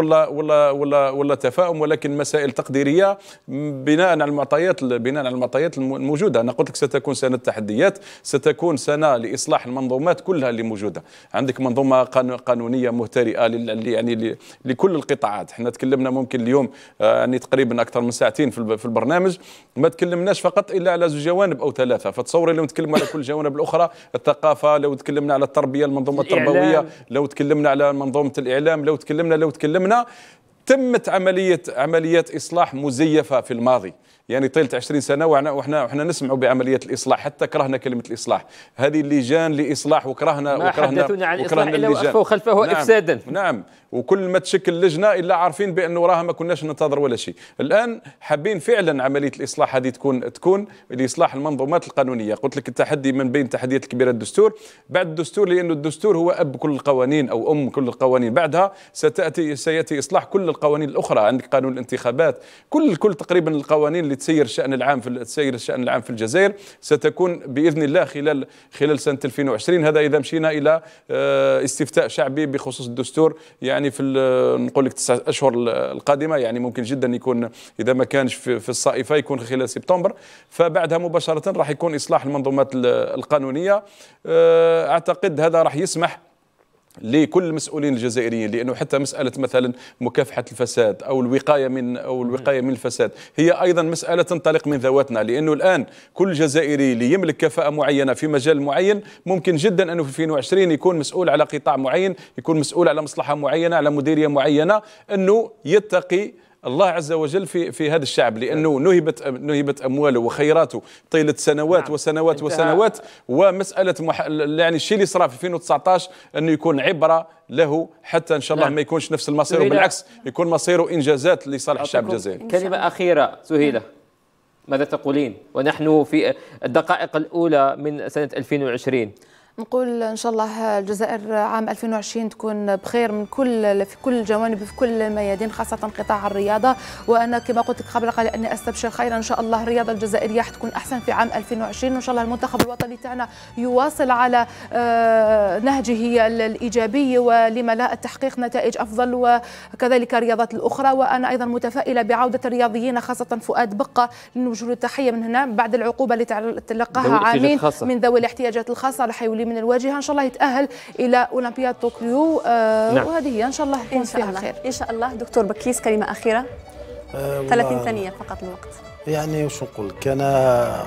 ولا تفاؤم، ولكن مسائل تقديرية بناء على المعطيات الموجودة. أنا قلت لك ستكون سنة تحديات، ستكون سنة لإصلاح المنظومات كلها اللي موجودة. عندك منظومة قانونية مهترئة يعني لكل القطاعات. احنا تكلمنا ممكن اليوم يعني تقريبا أكثر من ساعتين في البرنامج، ما تكلمناش فقط إلا على جوانب أو ثلاثة. فتصوري لو نتكلموا على كل الجوانب الأخرى، الثقافة، لو تكلمنا على التربية، المنظومة التربوية، لو تكلمنا على منظومة الإعلام، لو تكلمنا تمت عمليات إصلاح مزيفة في الماضي. يعني طيلة 20 سنة وإحنا نسمع بعمليات الإصلاح، حتى كرهنا كلمة الإصلاح. هذه اللجان لإصلاح ما حدثونا عن الإصلاح إلا وأخفوا خلفه إفسادا. نعم، وكل ما تشكل لجنة إلا عارفين بأنه راها ما كناش ننتظر ولا شيء. الآن حابين فعلا عملية الإصلاح هذه تكون لإصلاح المنظومات القانونية. قلت لك التحدي من بين التحديات الكبيرة الدستور، بعد الدستور، لأنه الدستور هو أب كل القوانين أو أم كل القوانين. بعدها سيأتي إصلاح كل القوانين الأخرى. عندك قانون الانتخابات، كل تقريبا القوانين اللي تسير الشأن العام في الجزائر ستكون بإذن الله خلال سنة 2020. هذا إذا مشينا إلى استفتاء شعبي بخصوص الدستور، يعني في نقول لك 9 أشهر القادمة. يعني ممكن جدا يكون إذا ما كانش في الصائفة يكون خلال سبتمبر. فبعدها مباشرة راح يكون إصلاح المنظومات القانونية. أعتقد هذا راح يسمح لكل المسؤولين الجزائريين، لانه حتى مساله مثلا مكافحه الفساد او الوقايه من الفساد هي ايضا مساله تنطلق من ذواتنا. لانه الان كل جزائري اللي يملك كفاءه معينه في مجال معين ممكن جدا انه في 2020 يكون مسؤول على قطاع معين، يكون مسؤول على مصلحه معينه، على مديريه معينه، انه يتقي الله عز وجل في هذا الشعب، لأنه نهبت أمواله وخيراته طيلة سنوات وسنوات. ومسألة يعني الشيء اللي صار في 2019 أنه يكون عبرة له، حتى إن شاء الله ما يكونش نفس المصير، وبالعكس يكون مصيره إنجازات لصالح الشعب الجزائري. كلمة أخيرة سهيلة، ماذا تقولين ونحن في الدقائق الأولى من سنة 2020؟ نقول إن شاء الله الجزائر عام 2020 تكون بخير في كل الجوانب، في كل الميادين، خاصة قطاع الرياضة. وأنا كما قلت لك قبل قليل أني أستبشر خيرا، إن شاء الله الرياضة الجزائرية حتكون أحسن في عام 2020، وإن شاء الله المنتخب الوطني تاعنا يواصل على نهجه الإيجابي، ولما لا تحقيق نتائج أفضل، وكذلك الرياضات الأخرى. وأنا أيضا متفائلة بعودة الرياضيين، خاصة فؤاد بقة، لنوجه له التحية من هنا بعد العقوبة اللي تلقاها عامين من ذوي الاحتياجات الخاصة، راح يولي من الواجهة إن شاء الله يتأهل إلى أولمبياد طوكيو. نعم. وهذه هي إن شاء الله يكون فيها الخير إن شاء الله. دكتور بكيس، كلمة أخيرة، 30 ثانية فقط الوقت. يعني وش نقول لك، أنا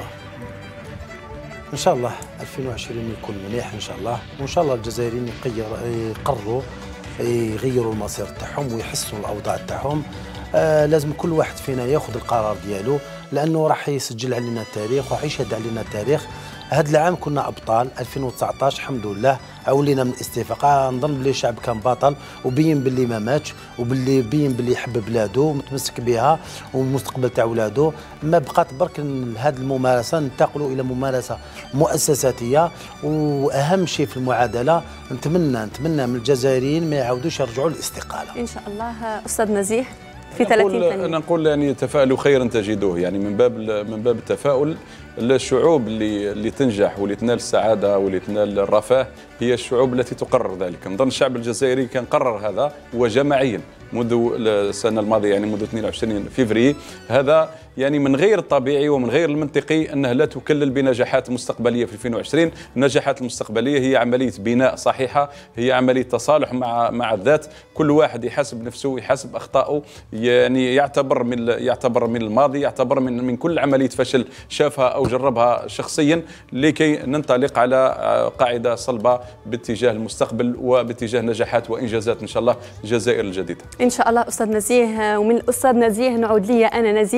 إن شاء الله 2020 يكون مليح إن شاء الله، وإن شاء الله الجزائريين يقرروا يغيروا المصير تاعهم ويحسنوا الأوضاع تاعهم. لازم كل واحد فينا ياخذ القرار ديالو، لأنه راح يسجل علينا التاريخ وراح يشهد علينا التاريخ. هذا العام كنا ابطال، 2019 الحمد لله عولينا من الاستفاقه. نظن بلي الشعب كان بطل وبين باللي ما ماتش، وباللي بين باللي يحب بلاده ومتمسك بها والمستقبل تاع ولاده. ما بقات برك هذه الممارسه ننتقلوا الى ممارسه مؤسساتيه. واهم شيء في المعادله نتمنى من الجزائريين ما يعاودوش يرجعوا للاستقاله ان شاء الله. استاذ نزيه في 30 ثانيه. انا نقول يعني تفاءلوا خيرا تجدوه، يعني من باب التفاؤل. الشعوب اللي تنجح واللي تنال السعاده واللي تنال الرفاه هي الشعوب التي تقرر ذلك. نظن الشعب الجزائري كان قرر هذا وجماعيا منذ السنه الماضيه، يعني منذ 22 فبراير. هذا يعني من غير الطبيعي ومن غير المنطقي انها لا تكلل بنجاحات مستقبليه في 2020. النجاحات المستقبليه هي عمليه بناء صحيحه، هي عمليه تصالح مع الذات. كل واحد يحاسب نفسه، يحاسب اخطائه، يعني يعتبر من الماضي، يعتبر من كل عمليه فشل شافها او جربها شخصيا، لكي ننطلق على قاعده صلبه باتجاه المستقبل وباتجاه نجاحات وانجازات ان شاء الله الجزائر الجديده. ان شاء الله. استاذ نزيه، ومن الاستاذ نزيه نعود لي انا نزيهه، ونتمنى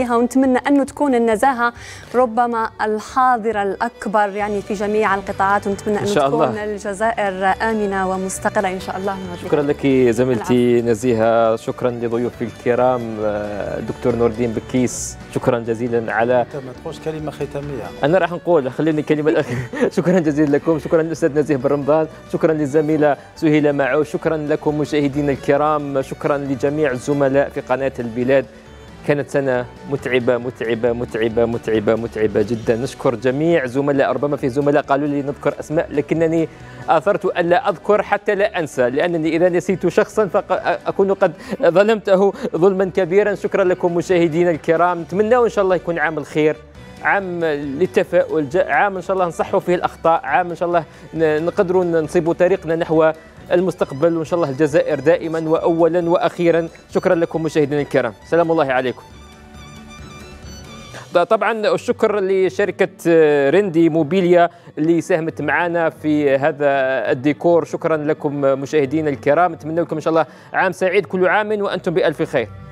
نتمنى أنه تكون النزاهة ربما الحاضرة الأكبر يعني في جميع القطاعات، ونتمنى أنه تكون الجزائر آمنة ومستقرة إن شاء الله. شكرا لك زميلتي نزيهة، شكرا لضيوفي الكرام دكتور نور الدين بكيس، شكرا جزيلا على ما تقولش كلمة ختامية. أنا راح نقول، خليني كلمة الأخيرة. شكرا جزيلا لكم، شكرا للأستاذ نزيه بن رمضان، شكرا للزميلة سهيلة معو، شكرا لكم مشاهدينا الكرام، شكرا لجميع الزملاء في قناة البلاد. كانت سنة متعبة متعبة متعبة متعبة متعبة جدا. نشكر جميع زملاء، ربما في زملاء قالوا لي نذكر أسماء، لكنني آثرت ألا أذكر حتى لا أنسى، لأنني إذا نسيت شخصا فأكون قد ظلمته ظلما كبيرا. شكرا لكم مشاهدينا الكرام، نتمنى إن شاء الله يكون عام الخير، عام للتفاؤل، عام إن شاء الله نصحوا فيه الأخطاء، عام إن شاء الله نقدروا نصيبوا طريقنا نحو المستقبل، وإن شاء الله الجزائر دائما وأولا وأخيرا. شكرا لكم مشاهدينا الكرام، سلام الله عليكم. طبعا الشكر لشركة رندي موبيليا اللي ساهمت معنا في هذا الديكور. شكرا لكم مشاهدينا الكرام، نتمنى لكم إن شاء الله عام سعيد، كل عام وأنتم بألف خير.